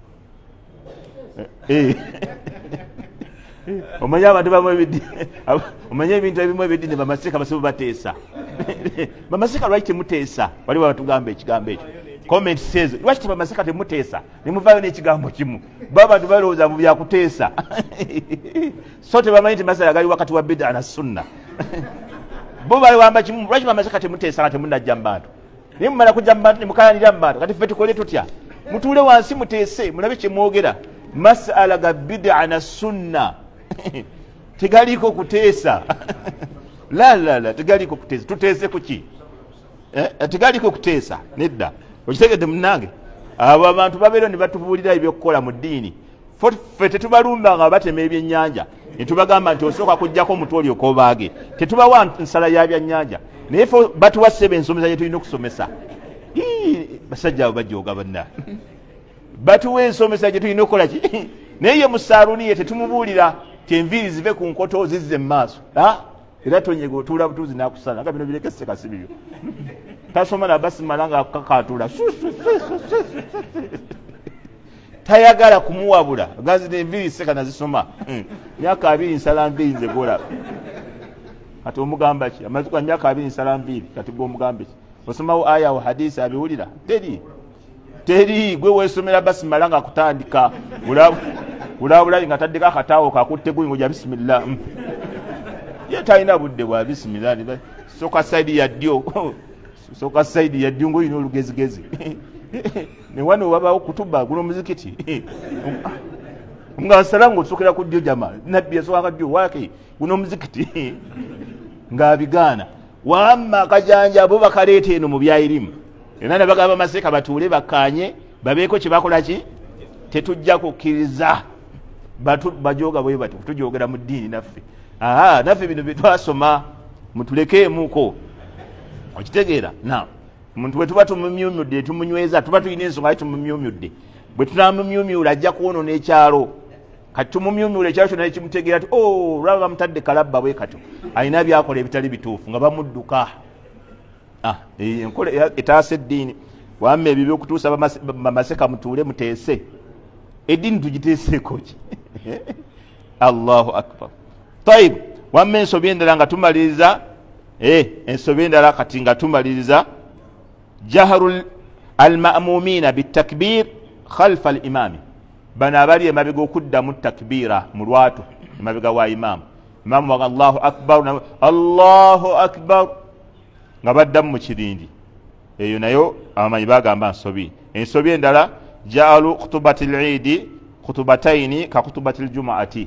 S1: omanya abantu bamwe biddi omanya ebintu ebimu ebiddini bamaseka basibu bateesa bamaseka lwaki temuteesa waliwo batugamba ekigambo ekyo comment says lwaki bamaseka temuteesa nemuvayo n'ekigambo kimu baba abantu balowooza mu byakuteesa so tebamanyi nti masala gali wakati wa bid'a na sunna bo baliwamba kimu lwaki bamaseka temuteesa nga temunajja mu bantu naye mumala kujja mu bantu nemukayanira mu bantu kati ffe tukole tutya mutuule wansi muteese mulabe kyemwogera masala ga bid'a na sunna tegaliko kuteesa la tegaliko kuteesa tuteese kuki tegaliko kuteesa nedda okitegedde munange abo abantu babeera ne batubuulira ebyokukola mu ddiini ffe tetubalumba nga batema ebyennyanja netubagamba nti osooka kujjako omutwe olyoka obaage tetubawa nsala ya byannyanja naye ffe batuwa ssebe ensomesa gye tulina okusomesa basajja abo bajooga banna batuwa ensomesa gye tulina okukola ki naye ye musaaluni ye tetumubuulira ti enviiri zive ku nkoto zizze mu maaso era tonyega otuula butuuzi nakusala nga bino bireke ssekasibiryo tasoma na basimala nga kakatula tayagala kumuwabula gazina enviiri seka nazisoma myaka 2 nsala nviiri nze gola kati omugamba ki amazuka myaka 2 nsala nviiri kati gwe omugambe ki osomawo aya wa hadisi abiwulira teri gwe weesomera basimala nga kutandika ulabulayi nga taddeko akataawo kakutte guyingo ja bisimillah ye talina budde bwa bisimillah soka saidi ya ddyo soka saidi ya ddyo ngoyina olugezigezi ne wano wabawo kutuba guno muzikiti nga salango sokera ku ddyo jama nabbi yasoka ddyo wake guno muzikiti nga bigana wamma kajanja bo bakaleete eno mu byayirimu era ne bagaba maseka batuule bakanye babeeko kye bakola ki tetujja kukkiriza bajoga bwe bati tujogera mu ddiini naffe naffe bino bye twasoma mutulekeemuko okitegeera na omuntu bwe tuba tumumyumyudde tumunyweza tuba tulina ensonga ayi tumumyumyudde bwe tunamumyumyula ajja kuwono ekyalo kati tumumyumyula ekyalo kyonna nekimutegeera ti lwaba bamutadde kalabba bwe katyo alina byakola ebitali bituufu nga bamudduka enkola etaasa eddiini wamma ebyo byokutuusa bamaseka mutuule muteese eddiini tugiteeseeko ki allahu akbar tayib wamma ensobi endala nga tumaliriza ensobi endala kati nga tumaliriza jaharu alma'mumina bitakbir khalfa alimami bano abali emabega okuddamu takbiira mu lwatu emabega wa imamu waga allahu akbar nga baddamu mu kirindi eyo nayo abamanyi bagamba nsobi ensobi endala jaalu khutubati lidi khutubataini ka khutubati ljumaati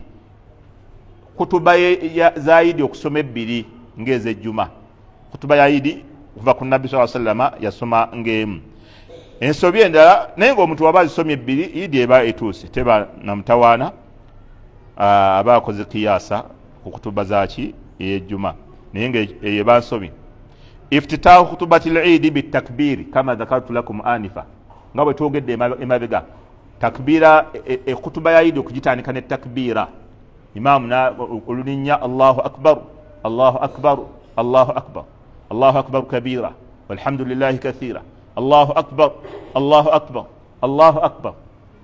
S1: kutuba za idi okusoma ebbiri ng'ezejjuma kutuba ya idi kuva ku nabbi sallallahu alayhi wasallam yasoma ng'emu ensobi endala naye ng'omuntu waba azisomye ebbiri idi eba etuuse teba namutawaana aba akoze kiyasa ku kutuba zaki ey'ejjuma naye ng'eyo eba nsobi iftitahu khutubati al-eid bitakbir kama dhakartu lakum anifa nga bwe twogedde emabega takbira khutuba ya eid okugitandika ne takbira imam na olulinnya allahu akbar allahu akbar allahu akbar allahu akbar kabira walhamdulillahi kathira allahu akbar allahu akbar allahu akbar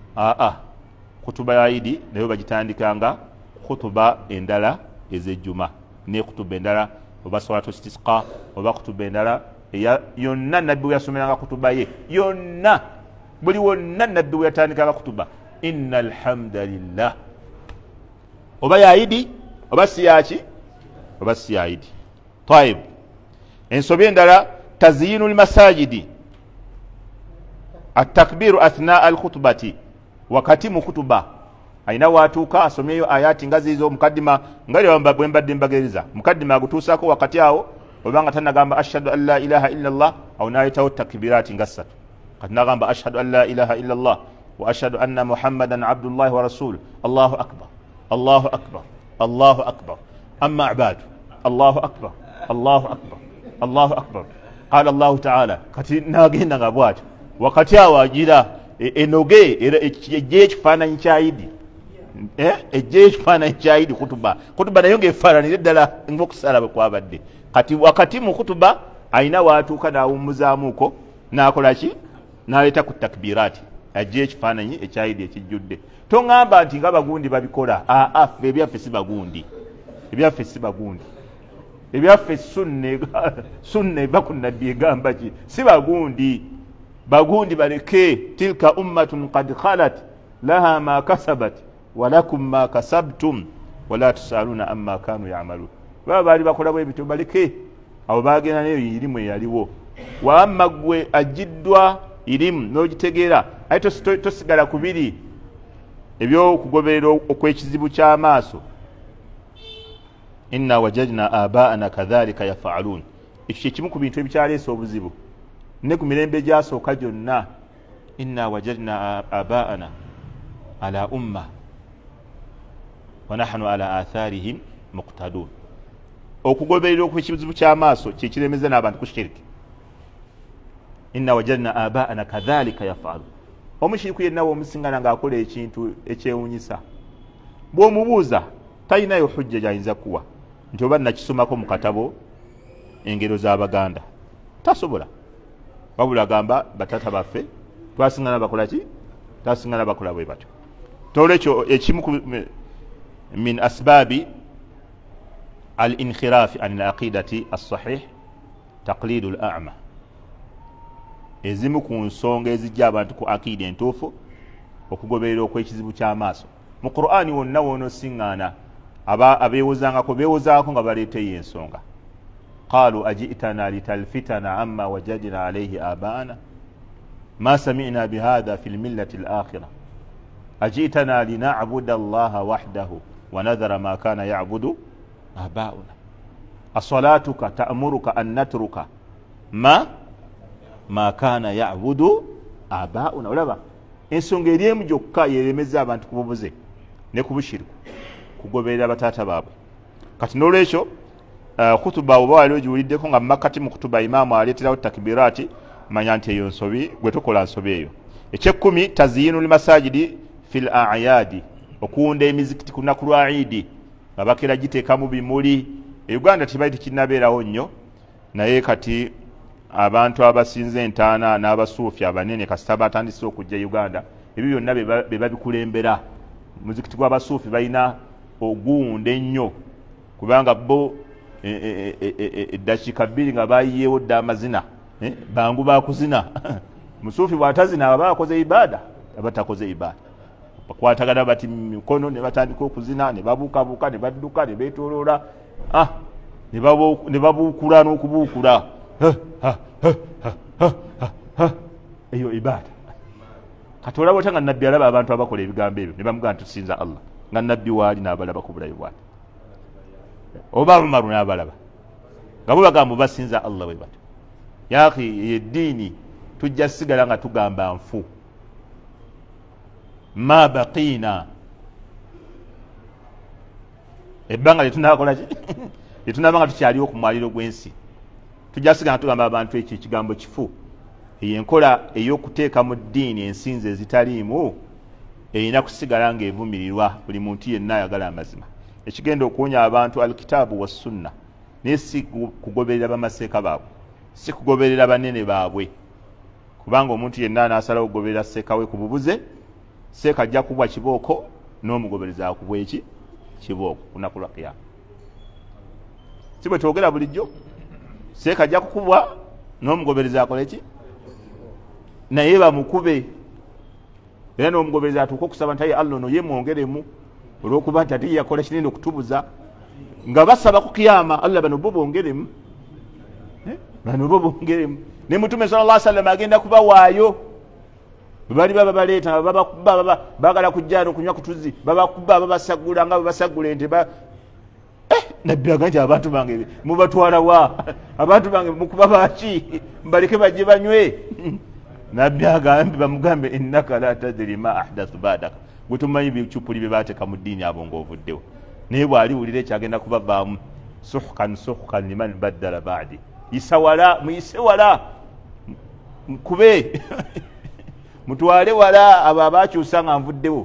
S1: khutuba ya eid nayo bagitandikanga khutuba endala ezejjuma ne khutuba endala oba salatu istisqa oba kutuba endala yonna nabbi we yasomeranga kutuba ye yonna buli wonna nabbi we yatandikanga kutuba inna alhamdulillah oba yaidi oba siyaki oba siyaidi tayib ensobi endala tazyinu almasajidi atakbiru athna alkhutbati wakati mu kutuba aina watuuka asomyeyo ayati nga zizo mukaddima ngali bwe mbadde mbagereza mukaddima agutuusako wakati awo obanga tanagamba ashhadu an la ilaha illa allah aw nayitawo takbirati nga ssatu kati nagamba ashhadu an la ilaha illa allah wa ashhadu anna muhammadan abdullahi wa rasuluh allahu akbar allahu akbar allahu akbar amma ibadu allahu akbar allahu akbar allahu akbar qala allahu ta'ala kati nagenda nga bwatyo wakati awo agira enoge era ejje ekifaananyi kya idi ejje ekifaananyi kya idi kutuba nayo ng'efaananira ddala ng'okusala bwe kwabadde kati wakati mu kutuba aina watuuka n'awumuzaamuuko n'akola ki n'aleeta ku takbiraati ajja ekifaananyi ekyayidi ekijjudde. Toŋŋamba nti nga bagundi babikola. Ffe ebyaffe si bagundi, ebyaffe si bagundi, ebyaffe sunna eva ku nabbi egamba ki si bagundi. Bagundi baleke. Tilka ummatun qad khalat laha ma kasabat walakum ma kasabtum wala tusaluna amma kanu ya'malun. Baba baali bakola bwe bityo baleke. Abo bagenda neyo irimu eyaliwo. Wa amma gwe ajiddwa irimu n'ogitegeera ate tosigala kubiri ebyokugoberera okwekizibu ky'amaaso. Inna wajadna abaana kadhalika yaf'alun. Ekyo kimu ku bintu ebikyaleesa obuzibu ne ku mirembe gyasooka gyonna. Inna wajadna abaana ala umma wa nahnu ala atharihim muqtadun. Okugoberera okwekizibu ky'amaaso kyekiremeza n'abantu ku shiriki. Inna wajadna abaana kadhalika yaf'alun. Omushiriku yenna w'omusingana ng'akola ekintu ekyewunyisa, bw'omubuuza talinayo hujja gy'ayinza kuwa nti oba nakisomako mu katabo engero z'Abaganda. Tasobola. Wabula gamba batata baffe twasingana bakola ki? Twasingana bakola bwe batyo. Tolwekyo ekimu min asbaabi al-inkhirafi an al-aqidati as-sahih taqlidu al-a'ma. Ezimu ku nsonga ezijja abantu ku akida entuufu okugoberera okwekizibu ky'amaaso. Mu Qur'ani wonna w'onosiŋŋaana abeewozangako beewozaako nga baleeteyo ensonga. Qaalu aji'tana litalfitana amma wajadna alayhi abaana ma sami'na bihadha fil millati al-akhirah aji'tana lina'buda allaha wahdahu wa nadhara ma kana ya'budu abauna as-salatuka ta'muruka an natruka ma kana ya'budu abauna. Olaba ensonga eri emu gyokka yeremeza abantu ku bubuze ne ku bushiriku kugoberera bataata baabwe. Kati n'olwekyo khutuba oba wali ogiwuliddeko nga mumakkati mu khutuba imaamu aleeterawo takbiraati, manya nti eyo nsobi gwe tukola nsobi eyo. Ekyekumi tazyinul masajidi fil a'yadi, okuwunda emizikiti ku lunaku lwa Eid nga bakera giteekamu bimuli. E Uganda tibaali tekinnabeerawo nnyo, naye kati abantu abasinze entaana n'abasuufi abanene kasita batandise okujja Uganda, ebyo byonna be babikulembera. Muzikiti gw'abasuufi balina oguwunda ennyo kubanga bo eddakiika bbiri nga bayiyeewo dda amazina, bangu bakuzina. Musuufi bw'atazina aba akoze ibaada, aba takoze ibaada. Bakwatagana bati mikono ne batandika okuzina, ne babuukabuuka, ne badduka, ne beetooloola, ne babuukula n'okubuukula. Eyo ibaada. Kati olaba otya nga nabbi alaba abantu abakola ebigambo ebyo ne bamugamba nti tusinza Allah, nga nabbi waali n'abalaba ku bulabi bwati, oba Umaru n'abalaba nga bo bagamba basinza Allah bwe batyo. Yaaki eddiini tujja sigala nga tugamba nfu ma baqiina, ebbanga lyetunakola ki lyetunaba nga tukyaliwo ku mwaliro gw'ensi, tujja sigala nga tugamba abantu ekyo ekigambo kifu. Enkola ey'okuteeka mu ddiini ensinzi ezitaliimu erina kusigala ng'evumirirwa buli muntu yenna ayagala amazima. Ekigenda okuwonya abantu alkitaabu wa sunna, naye si kugoberera bamaseeka baabwe, si kugoberera banene baabwe, kubanga omuntu yenna anaasalawo okugoberera seeka we ku bubuze, seeka ajja kubwa kibooko n'omugobereza akubwa eki kibooko ku lunaku lwa Kiyama. Si bwe twogera bulijjo, seeka ajja kukubwa n'omugobereza akola eki, naye bamukube. Era n'omugobereza atuuka okusaba nti aye Allah ono ye mwongeremu, olw'okuba nti ate yakola kinene okutubuza, nga basaba ku Kiyama Allah bano bo bongeremu, bano bo bongeremu. Ne Mutume sallallahu alaihi wasallam agenda kubawaayo, bali baba baleeta babakuba, baagala kujjana okunywa kutuzi, babakuba babasagula nga babasagula ente nabbi agamba nti abantu bange mubatwala wa, abantu bange mukuba baki, mbaleke bajje banywe. Nabbi agambe bamugambe innaka la tadri ma ahdathu ba'daka, gwe tumanyi bicupuli bye baateeka mu ddiini abo ng'ovuddewo. Naye bw'aliwulira ekyagenda kubavaamu, suhkan liman baddala ba'di, isawala muyise wala mukube mutwale wala abo abakyusa nga nvuddewo.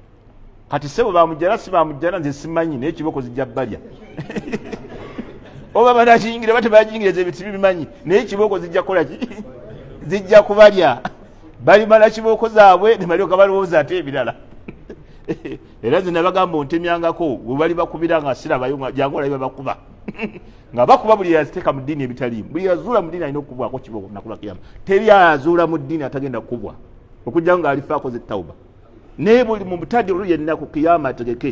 S1: Kati sebo bamujjana si bamujjana nze simanyi, naye kiboko zijja balya. oba banakiyingira bate bajingireza ebiti bimanyi naye kibooko zijja kukola ki zijja kubalya balimala kibooko zaabwe ne balyoka balowooza ate ebirala era nze nabagamba ontemyangako bwe bali bakubira nga sirabayo jangu olabe bakuba nga bakuba buli yaziteeka mu ddiini ebitaliimu buli yazuula mu ddiini alina okukubwako kibooko nakula kiyama teri azuula mu ddiini atagenda kukubwa okujja nga alifa akoze tawuba naye buli mu butadiru yenna ku kiyama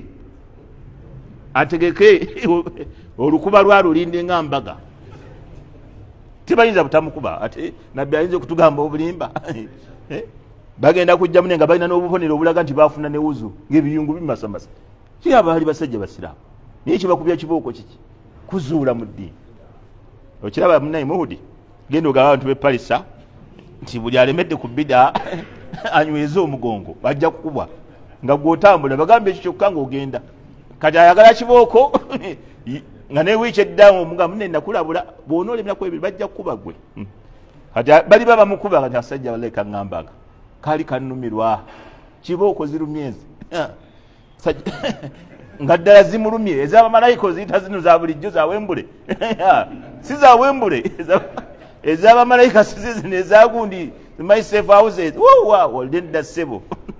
S1: ategeke olukuba lwalulinde nga mbaga tibayinza butamukuba ate nabbi ayinza okutugamba obulimba bagenda kujja mune nga balina n'obubonero obulaga nti bafuna ne wuzu ng'ebiyungu bimasamasa kiyaba bali basajja basiraamu naye kibakubya kibooko kiki kuzuula mu ddiini okiraba munayi muhudi genda ogamba abantu bepalisa nti buli alemedde ku bida anyweza omugongo bajja kukubwa nga gwotambula bagambe ekyo kyokka ng'ogenda kati ayagala kibooko nga newiiki eddamu omuga munne nakulabula bw'onoolemyaku ebiri bajja kukuba gwe kati bali babamukuba kati asajja wallahi kaŋŋambaga kaali kannumirwa kibooko zirumye ezi nga ddala zimulumye ez'abamalayika oziyita zino za bulijjo za Wembule si za Wembule ez'abamalayika si zino ezagundi myself houses oldenda ssebo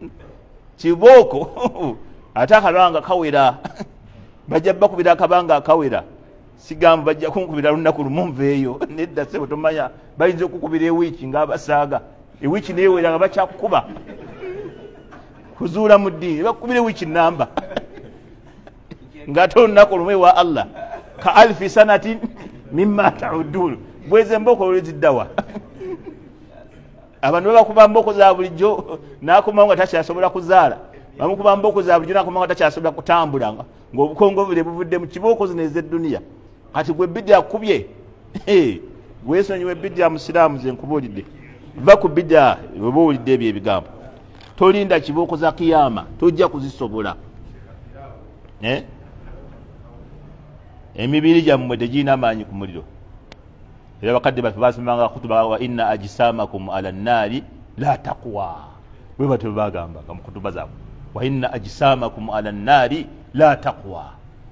S1: kibooko ate akalwanga kawera bajja bakubira akabanga akawera sigamba bajja kunkubira lunaku lumunveeyo nedda ssebo tomanya bayinza okukubira ewiiki ng'abasaaga ewiiki neewera nga bakyakukuba kuzuula mu ddiini bakubira ewiiki namba ng'ate olunaku lumwe wa Allah ka alfi sanatin mimma ta'udun bweze mboko olweziddawa abantu babakuba mboko za bulijjo n'akomawo nga takyasobola kuzaala bamukuba mboko za bulijjo n'akomawo nga takyasobola kutambula ng'obukongovule buvudde mu kibooko zino ez'edduniya kati gwe bidya akubye gwesonyiwe bidya musiraamu ze nkubuulidde va ku bidya weba owulidde ebyo ebigambo tolinda kibooko za kiyama tojja kuzisobola emibiri gyammwe tegirina maanyi ku muliro era bakadde baffe basomanga kutuba wa inna ajisamakum ala nnaari la taqwa bwe batyo bagambanga mu kutuba zaabwe wa inna ajisamakum ala nnaari la taqwa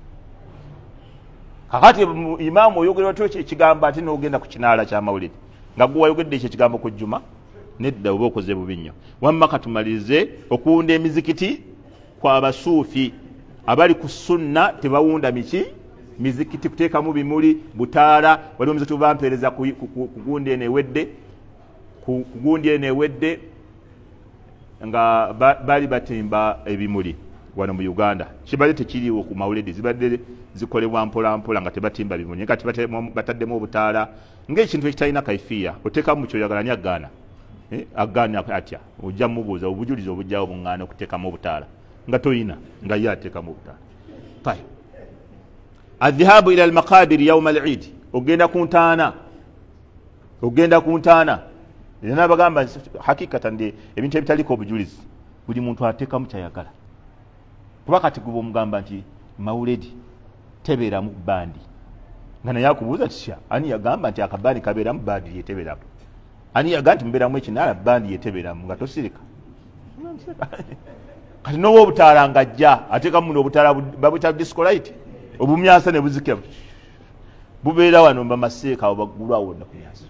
S1: kakati imaamu oyogera otyo ekigambo ate n'ogenda ku kinaala ky'amawulire nga gwe wayogedde ekyo ekigambo ku jjuma nedda oba okoze bubi nnyo wamma katumalize okuwunda emizikiti kw'abasuufi abali ku sunna tebawunda mizikiti kuteekamu bimuli butaala waliwo muzikiti bampeereza kugundi eno ewedde nga bali batimba ebimuli wano mu Uganda kibadde tekiriiwo ku mawuledi zibadde zikolebwa mpolampola nga tebatimba bimuli kati bataddemu obutaala ng'ekintu ekitalina kaifiya oteekamu kyoyagala ni agaana agaana atya ojja mubuuza obujulizi obujjawo buŋŋaana okuteekamu obutaala nga toyina nga ye ateekamu obutaala tayo adhihabu ila almaqabiri yauma al-eid ogenda ku ntaana era nabagamba hakikatan de ebintu ebitaliko obujulizi buli muntu ateekamu kyayagala kuba kati guba omugamba nti mawuledi tebeeramu bandi nga naye akubuuza tisha ani yagamba nti akabandi kabeeramu bandi yetebeeramu ani yagamba nti mubeeramu ekinaala bandi yetebeeramu nga tosirika kati n'oba obutaala nga ajja ateekamu muno obutaala babuyita discolite obumyansa ne buzikira bubeera wano bamaseeka awo baggulwawo wonna ku myasa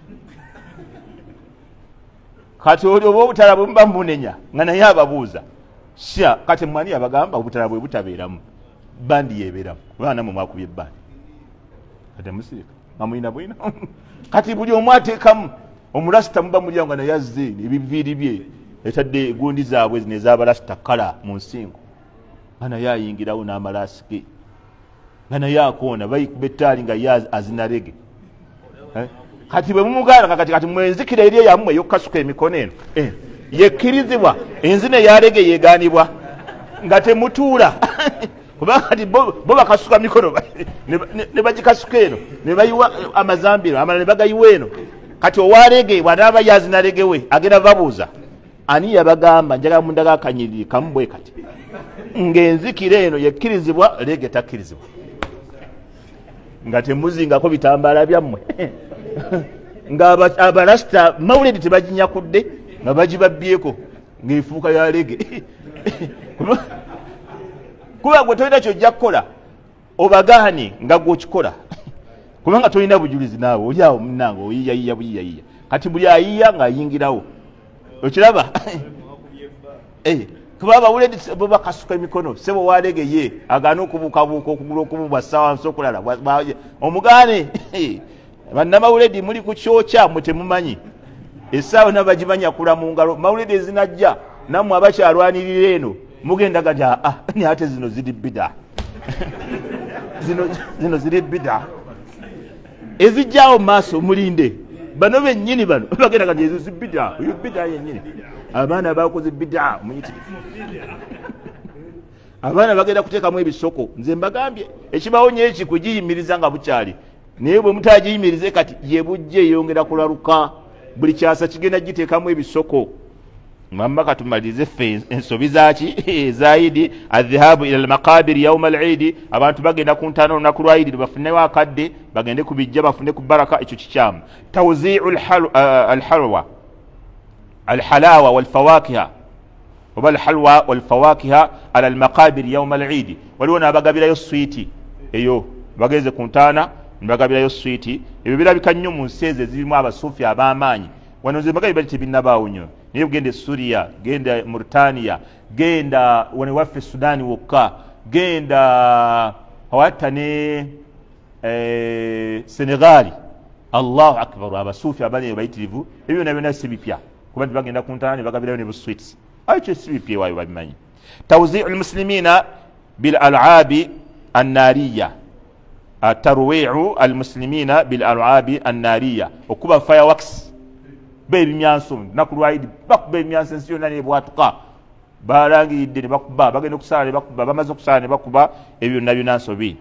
S1: kati oli oba obutaala bwe muba munenya nga naye ababuuza sha kati mwani abagamba obutaala bwe butabeeramu bandi yebeeramu baana mu mwakubye bandi kati musirika amuyina bwina kati buli omu ateekamu omulasita muba mulyawo nga naye azze ebiviiri bye etadde egundi zaabwe zino ez'abalasita kala mu nsingo nga naye ayingirawo n'amalaasi ge nga naye akoona bayikuba ettaali nga ye azinarege kati bwe mumugaana kati mwenzikira eri eyammwe yokkasuka emikono eno yekkirizibwa enzina eyalege yeegaanibwa nga temutuula kubanga kati bo bakasuka mikono ne bagikasuka eno ne bayiwa amazambiro amala ne bagayiwa eno kati owalege bw'anaaba yazinaregewe agenda babuuza ani yabagamba njagala mundaga akanyiriri kamu bwe kati ng'enzikira eno yekkirizibwa lege takkirizibwa nga temuzingako bitambaala byammwe nga abalasita mawuledi tebaginyakudde nga bagibabbyeko ng'efuuka ya lege kuba gwe tolina kyojja kukola obagaane nga gw'okikola kubanga tolina bujulizi naawe oli awo munnange oyiyayiya kati buli ayiya ng'ayingirawo okiraba kuba abawuledi bo bakasuka emikono sebo walegeye agaana okubuukabuuka okugula okububwa ssaawa nsi okulala omugaane bannamawuledi muli ku kyokya mwe temumanyi essaawa nabagimanya kula mu ngalo mawuledi ezinajja nammwe abakyalwanirira eno mugenda gati ni ate zino ziri bida zino ziri bida ezijjawo mu maaso mulinde bano bennyini bano bagenda gati ezo zibida oyo bida yennyini abaana bakoze bida muyitirifu abaana bagenda kuteekamu ebisoko nze mbagambye ekibawonye eki kugiyimiriza nga bukyali naye bwe mutagiyimirize kati yebujje yongera kulaluka buli kyasa kigenda giteekamu ebisoko mwamba katumalize ffe ensobi zaki zaidi adhihabu ila almaqabir yawm al-eid abantu bagenda ku ntano olunaku lwa idi bafunewo akadde bagende kubijja bafune ku baraka ekyo kikyamu tawzi'u alhalwa alhalawa walfawakiha oba alhalwa walfawakiha ala almaqabir yawm al-eid waliwo n'abagabirayo switi eyo bageze ku ntana nibagabirayo switi ebyo birabika nnyo mu nsi ezo ezirimu abasuufi ab'amaanyi wano nze mbagabi bali tebinnabaawo nnyo naye genda Suria genda Mauritania genda wano waffe Sudani wokka genda hawatta ne Senegali Allahu akbar abasuufi abali bayitirivu ebyo nabyo nasi bipya kuba bagenda ku ntana bagabirayo ne busweets acho sibipya wayo babimanyi tawzi'u almuslimina bil al'abi an-nariyya tarwi'u almuslimina bil al'abi an-nariyya okuba fireworks b'ebimyanso nakulwaidi bakuba ebimyanso ensi yonna nebwatuka balangiridde ne bakuba bagenda okusala ne bakuba bamaze okusala ne bakuba ebyo byonna byonna nsobi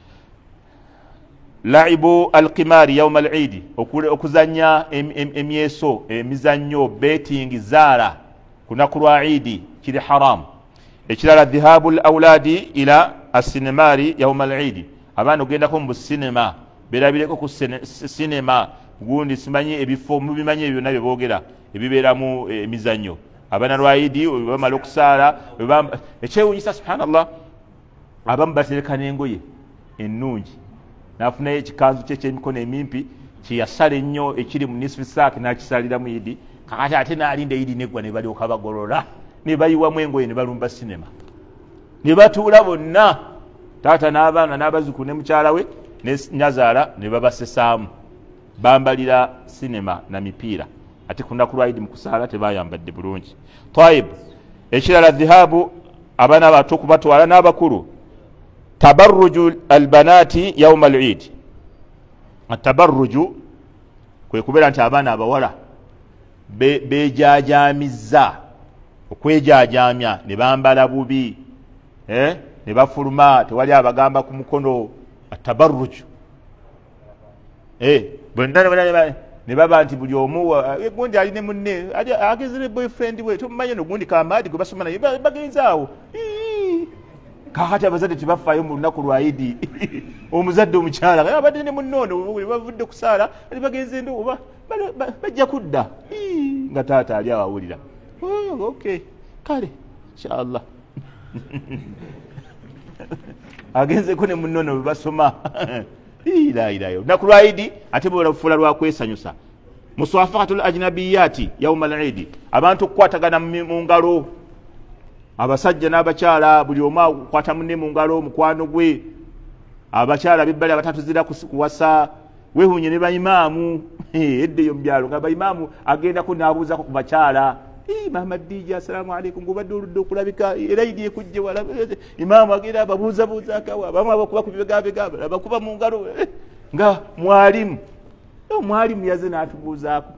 S1: laibu alqimari yawma al-eid okuzanya emyeso emizannyo betting zaala kunaku lwa idi kiri haram ekirala dhihabu al-awladi ila as-sinemari yawma al-eid abaana ogendako mu sinema berabireko ku sinema gundi simanyi ebifo mubimanyi ebyo nabyo boogera ebibeeramu emizannyo abaana lwa idi bamala okusaala ekyewunyisa subhanallah abamu batereka n'engoye ennungi nafunayo ekikanzu kye kyemikono emimpi kyeyasala ennyo ekiri mu nisfu saaki nakisaliramu idi kakati ate naalinda idi neggwa ne balyoka bagolola ne bayiwamu engoye ne balumba sinema ne batuula bonna taata n'abaana n'abazzukulu ne mukyala we ne nyazaala ne babasesaamu bambalira sinema na mipiira ate kunaku lwa idi mu kusaala tebayambadde bulungi taib ekirala dhihabu abaana abato kubatwala n'abakulu tabarruju albanati yawma al-eid atabarruju kwe kubeera nti abaana abawala bejaajamizza okwejaajamya ne bambala bubi ne bafuluma tewali abagamba ku mukono atabarruju bonna ne baba nti buli omu gundi ali ne munne agezere boyfriend we tomumanyi no gundi kamaadi gwe basoma naye bagenzaawo kakati abazadde tebafaayo mu lunaku lwa idi omuzadde omukyala abadde ne munnoono bavudde kusaala ali bagenze ndo oba bajja kudda nga taata ali awawulira okay kale inshallah agenzeko ne munnoono bwe basoma ilayo lunaku lwa idi ate bwolafula lwa kwesanyusa muswafaqatul ajnabiyati yawma al-eid abantu okukwatagana mu ngalo abasajja n'abakyala buli omu akwata munne mu ngalo mukwano gwe abakyala bibbali abatatuzira kuwasa wehunye ne bayimaamu eddeyo mu byalo nga bayimaamu agendako n'abuuzako ku bakyala mama dija assalamu alaikum ngubadde oludde okulabika era idi ekujje wala imaamu agenda ababuuzabuuzako abamu abakuba ku bibegabega abakuba mu ngalo nga mwalimu omwalimu yaze n'atubuuzaako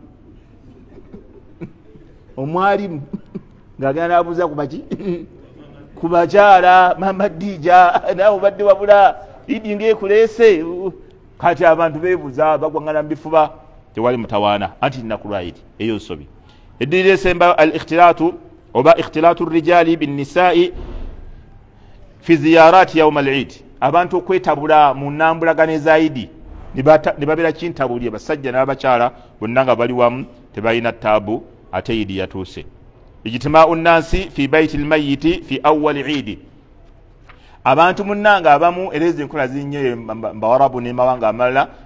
S1: omwalimu ng'agenda n'abuuza ku baki ku bakyala mama dija naawe obadde wabula idi ng'ekuleese kati abantu beebuuza bagwangana mu bifuba tewali mutawaana anti nnaku lwa idi eyo nsobi الدليل يسمى الاختلاط وبا اختلاط الرجال بالنساء في زيارات يوم العيد abantu kwetabula mu nnambulagane zaidi nibabera kintabulye basajja n'abakyala bonna nga bali wamu tebalina taabu ate idi yatuuse ijtima'u nnansi fi baiti almayyiti fi awwal eid abantu munnanga abamu ereze enkola zinyo mbawarabu ne mawanga amalala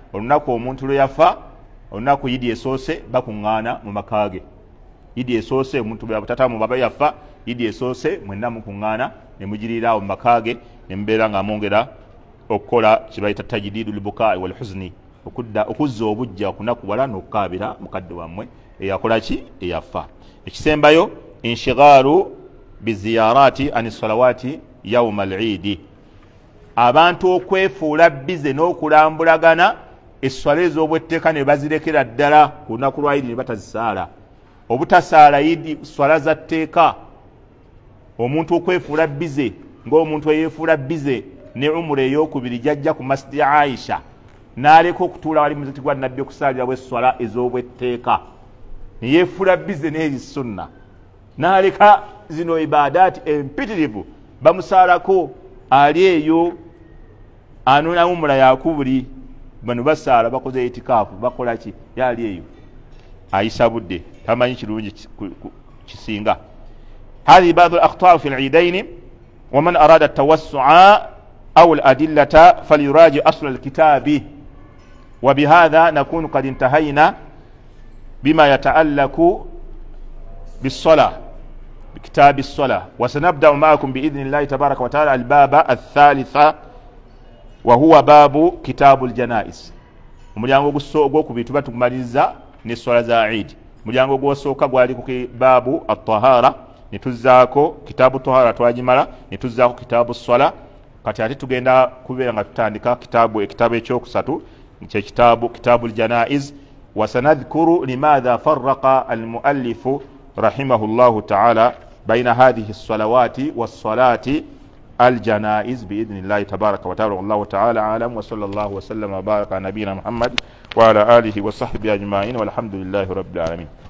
S1: olunaku omuntu lwe yafa olunaku yidi esoose bakuŋŋaana mu makaage yidi esoose omuntu tatamu baba yafa yidi esoose mwenna mukuŋŋaana ne mugiriiraawo mu makaage ne mubeera nga mwongera okukola kibayita tajdiidul bukaai wal huzni okuzza obujja okunakuwala n'okukaabira mukadde wammwe eyakola ki eyafa. Ekisembayo inshigaalu biziyaraati ani salawaati yawma al-iidi, abantu okwefuula bize n'okulambulagana esswala ez'obwetteeka ne bazirekera ddala ku lunaku lwa yidi ne batazisaala. Obutasaala yidi swala za tteeka, omuntu okwefuula bize ng'omuntu eyeefuula bize ne umura ey'okubiri jajja ku masjidi Aisha n'aleka okutuula wali muzikiti gwa Nabbi okusaalirawo esswala ez'obwetteeka ne yeefuula bize n'eri sunna n'aleka zino ibadaati empitirivu bamusaalako ali eyo anoona umura yakubiri bano basaala bakoze itikaafu bakola ki yali eyo ayisa budde tamanyi kirungi kisinga. هذه بعض الأخطاء في العيدين ومن أراد التوسع أو الأدلة فليراجع أصل الكتاب. وبهذا نكون قد انتهينا بما يتعلق بالصلاة بكتاب الصلاة. وسنبدأ معكم بإذن الله تبارك وتعالى الباب الثالث وهو باب كتاب الجنائز. umulyango ogwokubiri tuba tukumaliza n'essola za Eid. Umulyango ogwosooka gwali ku baabu at-tahara, ne tuzzaako kitaabu tahara twagimala, ne tuzzaako kitaabu swala. Kati ate tugenda kubeera nga tutandika ekitaabu ekyokusatu kye kitaabu al-janaiz. وسنذكر لماذا فرق المؤلف رحمه الله تعالى بين هذه الصلوات والصلاة الجنائز بإذن الله تبارك وتعالى. والله تعالى عالم، وصلى الله وسلم وبارك على نبينا محمد وعلى آله وصحبه أجمعين، والحمد لله رب العالمين.